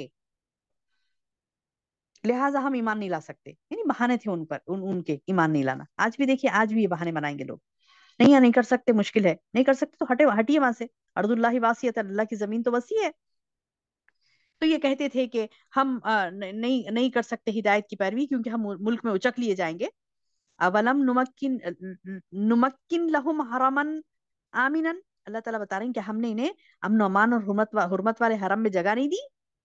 لہٰذا ہم ایمان نہیں لا سکتے، یعنی بہانے تھے ان پر ان کے ایمان نہیں لانا۔ آج بھی دیکھیے، آج بھی یہ بہانے بنائیں گے لوگ، نہیں نہیں کر سکتے، مشکل ہے، نہیں کر سکتے تو ہٹیے وہاں سے، ارض اللہ واسعۃ، اللہ کی زمین تو وسیع ہے۔ تو یہ کہتے تھے کہ ہم نہیں کر سکتے ہدایت کی پیروی کیونکہ ہم ملک میں اچک لیے جائیں گے۔ اولم نمکن لہم حرما آمنا، اللہ تعالیٰ بتا رہے ہیں کہ ہم نے انہیں امن و امان اور حرمت والے حرم میں جگہ نہیں دی،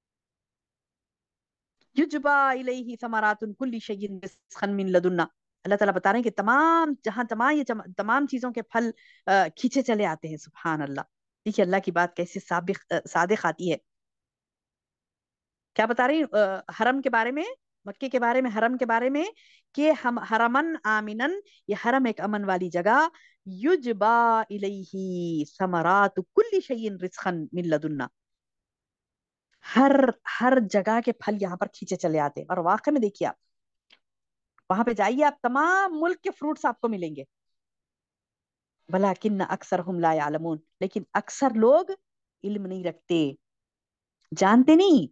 یجبا الیہ ثمرات کل شیء رزقا من لدنا، اللہ تعالیٰ بتا رہے ہیں کہ تمام چیزوں کے پھل کھینچے چلے آتے ہیں، سبحان اللہ۔ دیکھیے اللہ کی بات کیسے صادق آتی ہے۔ کیا بتا رہی حرم کے بارے میں، مکے کے بارے میں، حرم کے بارے میں، کہ ہم حرمن آمنن، یہ حرم ایک امن والی جگہ، یجبا الیہ ثمرات کل شیء رزقا من لدنا، ہر ہر جگہ کے پھل یہاں پر کھینچے چلے آتے ہیں، اور واقع میں دیکھیے آپ وہاں پہ جائیے، آپ تمام ملک کے فروٹس آپ کو ملیں گے، بلاکن اکثرہم لا یعلمون، لیکن اکثر لوگ علم نہیں رکھتے، جانتے نہیں۔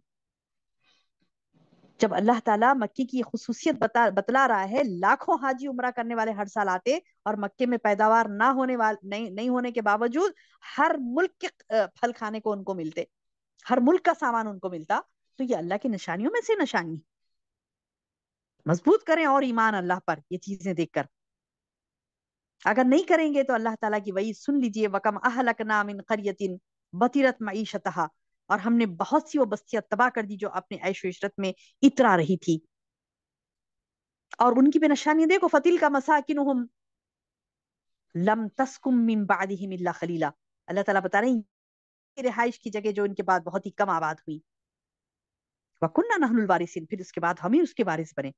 جب اللہ تعالیٰ مکی کی خصوصیت بتلا رہا ہے، لاکھوں حاجی عمرہ کرنے والے ہر سال آتے، اور مکے میں پیداوار نہیں ہونے کے باوجود ہر ملک کے پھل کھانے کو ان کو ملتے، ہر ملک کا سامان ان کو ملتا، تو یہ اللہ کی نشانیوں میں سے نشانی، مضبوط کریں اور ایمان اللہ پر یہ چیزیں دیکھ کر، اگر نہیں کریں گے تو اللہ تعالیٰ کی وعید سن لیجئے، وَكَمْ أَهْلَكْنَا مِنْ قَرْيَةٍ بَطِرَتْ مَعِيشَتَهَا، اور ہم نے بہت سی وہ بستیاں تباہ کر دی جو اپنے عیش و عشرت میں اترا رہی تھی، اور ان کی بھی نشانی دیکھو، فَتِلْكَ مَسَاكِنُهُمْ لَمْ تَسْكُنْ مِنْ بَعْدِهِمْ إِلَّا قَلِيلًا، اللہ تعالیٰ بتا رہے ہیں یہ رہائش کی جگہ جو ان کے بعد بہت ہی کم آباد ہوئی، وَكُنَّا نَحْنُ الْوَارِثِينَ، پھر اس کے بعد ہم ہی اس کے وارث بنے،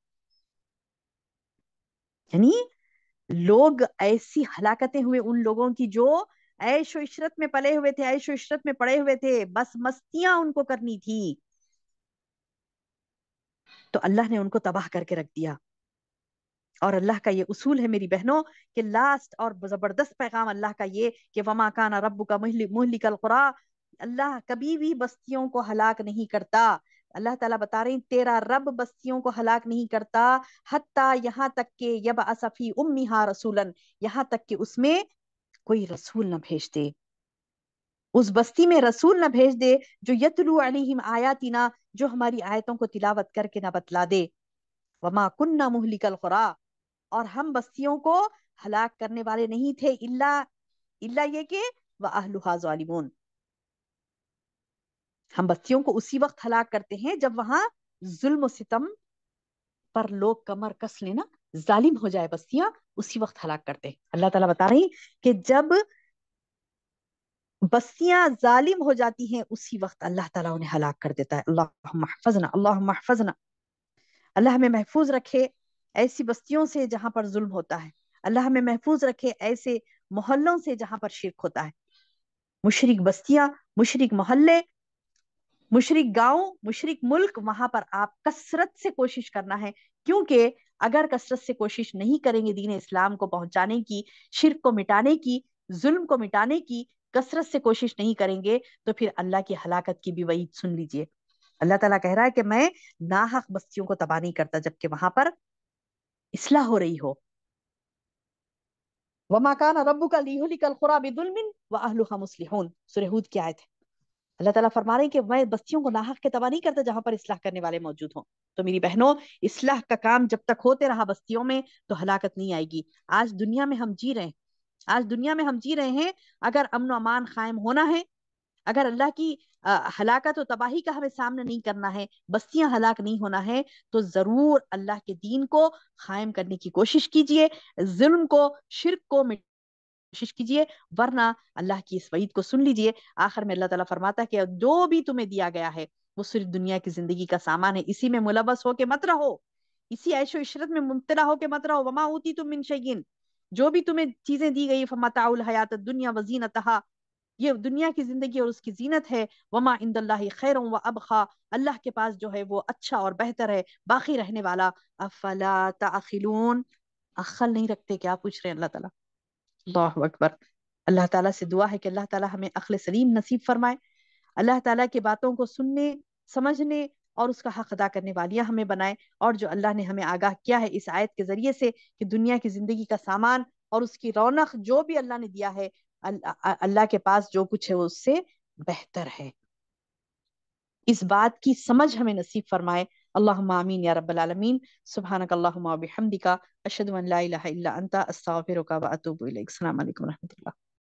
یعنی لوگ ایسی ہلاکتیں ہوئے ان لوگوں کی جو عیش و عشرت میں پلے ہوئے تھے، عیش و عشرت میں پڑے ہوئے تھے، بس مستیاں ان کو کرنی تھی، تو اللہ نے ان کو تباہ کر کے رکھ دیا۔ اور اللہ کا یہ اصول ہے میری بہنوں کہ لاسٹ اور زبردست پیغام اللہ کا یہ کہ وما کان ربک مہلک القری، اللہ کبھی بھی بستیوں کو ہلاک نہیں کرتا، اللہ تعالیٰ بتا رہے ہیں تیرا رب بستیوں کو ہلاک نہیں کرتا، حتیٰ یہاں تک کہ یبعث فی امہا رسولا، یہاں تک کہ اس میں کوئی رسول نہ بھیج دے، اس بستی میں رسول نہ بھیج دے جو یتلو علیہم آیاتنا، جو ہماری آیتوں کو تلاوت کر کے نہ بتلا دے، وما کننا مہلک القری، اور ہم بستیوں کو ہلاک کرنے والے نہیں تھے الا یہ کہ واہلھا ظالمون، ہم بستیوں کو اسی وقت ہلاک کرتے ہیں جب وہاں ظلم و ستم پر لوگ کمر کس لینا، ظالم ہو جائے بستیاں، اسی وقت ہلاک کرتے ہیں۔ اللہ تعالیٰ بتا رہی کہ جب بستیاں ظالم ہو جاتی ہیں اسی وقت اللہ تعالیٰ انہیں ہلاک کر دیتا ہے۔ اللہم احفظنا، اللہم احفظنا، اللہ ہمیں محفوظ رکھے ایسی بستیوں سے جہاں پر ظلم ہوتا ہے، اللہ ہمیں محفوظ رکھے ایسے محلوں سے جہاں پر شرک ہوتا ہے، مشرک بستیاں، مشرک محلے، مشرک گاؤں، مشرک ملک، وہاں پر آپ کثرت سے کوشش کرنا ہے، کیونکہ اگر کثرت سے کوشش نہیں کریں گے دین اسلام کو پہنچانے کی، شرک کو مٹانے کی، ظلم کو مٹانے کی، کثرت سے کوشش نہیں کریں گے تو پھر اللہ کی ہلاکت کی بھی وعید سن لیجئے۔ اللہ تعالیٰ کہہ رہا ہے کہ میں ناحق بستیوں کو تباہ نہیں کرتا جبکہ وہاں پر اصلاح ہو رہی ہو. وما كان ربك ليهلك القرى بظلم واهلها مصلحون، سورہ ہود کی آیت ہے. اللہ تعالیٰ فرما رہے ہیں کہ میں بستیوں کو ناحق کے تباہ نہیں کرتا جہاں پر اصلاح کرنے والے موجود ہوں. تو میری بہنوں، اصلاح کا کام جب تک ہوتے رہا بستیوں میں تو ہلاکت نہیں آئے گی. آج دنیا میں ہم جی رہے ہیں، آج دنیا میں ہم جی رہے ہیں. اگر امن و امان قائم ہونا ہے، اگر اللہ کی ہلاکت و تباہی کا ہمیں سامنا نہیں کرنا ہے، بستیاں ہلاک نہیں ہونا ہے، تو ضرور اللہ کے دین کو قائم کرنے کی کوشش کیجئے، ظلم کو، شرک کو کوشش کیجئے، ورنہ اللہ کی اس وعید کو سن لیجئے. آخر میں اللہ تعالیٰ فرماتا ہے کہ جو بھی تمہیں دیا گیا ہے وہ صرف دنیا کی زندگی کا سامان ہے، اسی میں ملوث ہو کے مت رہو، اسی عیش و عشرت میں مبتلا ہو کے مت رہو. وما اوتیتم من شیء، جو بھی تمہیں چیزیں دی گئی، فمتاع الحیات الدنیا وزینتہا، یہ دنیا کی زندگی اور اس کی زینت ہے. وما عند اللہ خیر و ابقا، اللہ کے پاس جو ہے وہ اچھا اور بہتر ہے، باقی رہنے والا. افلا تعقلون، عقل نہیں رکھتے کیا؟ پوچھ رہے ہیں اللہ تعالیٰ. اللہ اکبر. اللہ تعالیٰ سے دعا ہے کہ اللہ تعالیٰ ہمیں عقل سلیم نصیب فرمائے، اللہ تعالیٰ کی باتوں کو سننے، سمجھنے اور اس کا حق ادا کرنے والیاں ہمیں بنائے. اور جو اللہ نے ہمیں آگاہ کیا ہے اس آیت کے ذریعے سے کہ دنیا کی زندگی کا سامان اور اس کی رونق جو بھی اللہ نے دیا ہے، اللہ کے پاس جو کچھ ہے وہ اس سے بہتر ہے، اس بات کی سمجھ ہمیں نصیب فرمائے. اللہم آمین یا رب العالمین. سبحانک اللہم و بحمدک، اشہد ان لا الہ الا انت، استغفرک و اتوب الیک. السلام علیکم و رحمۃ اللہ.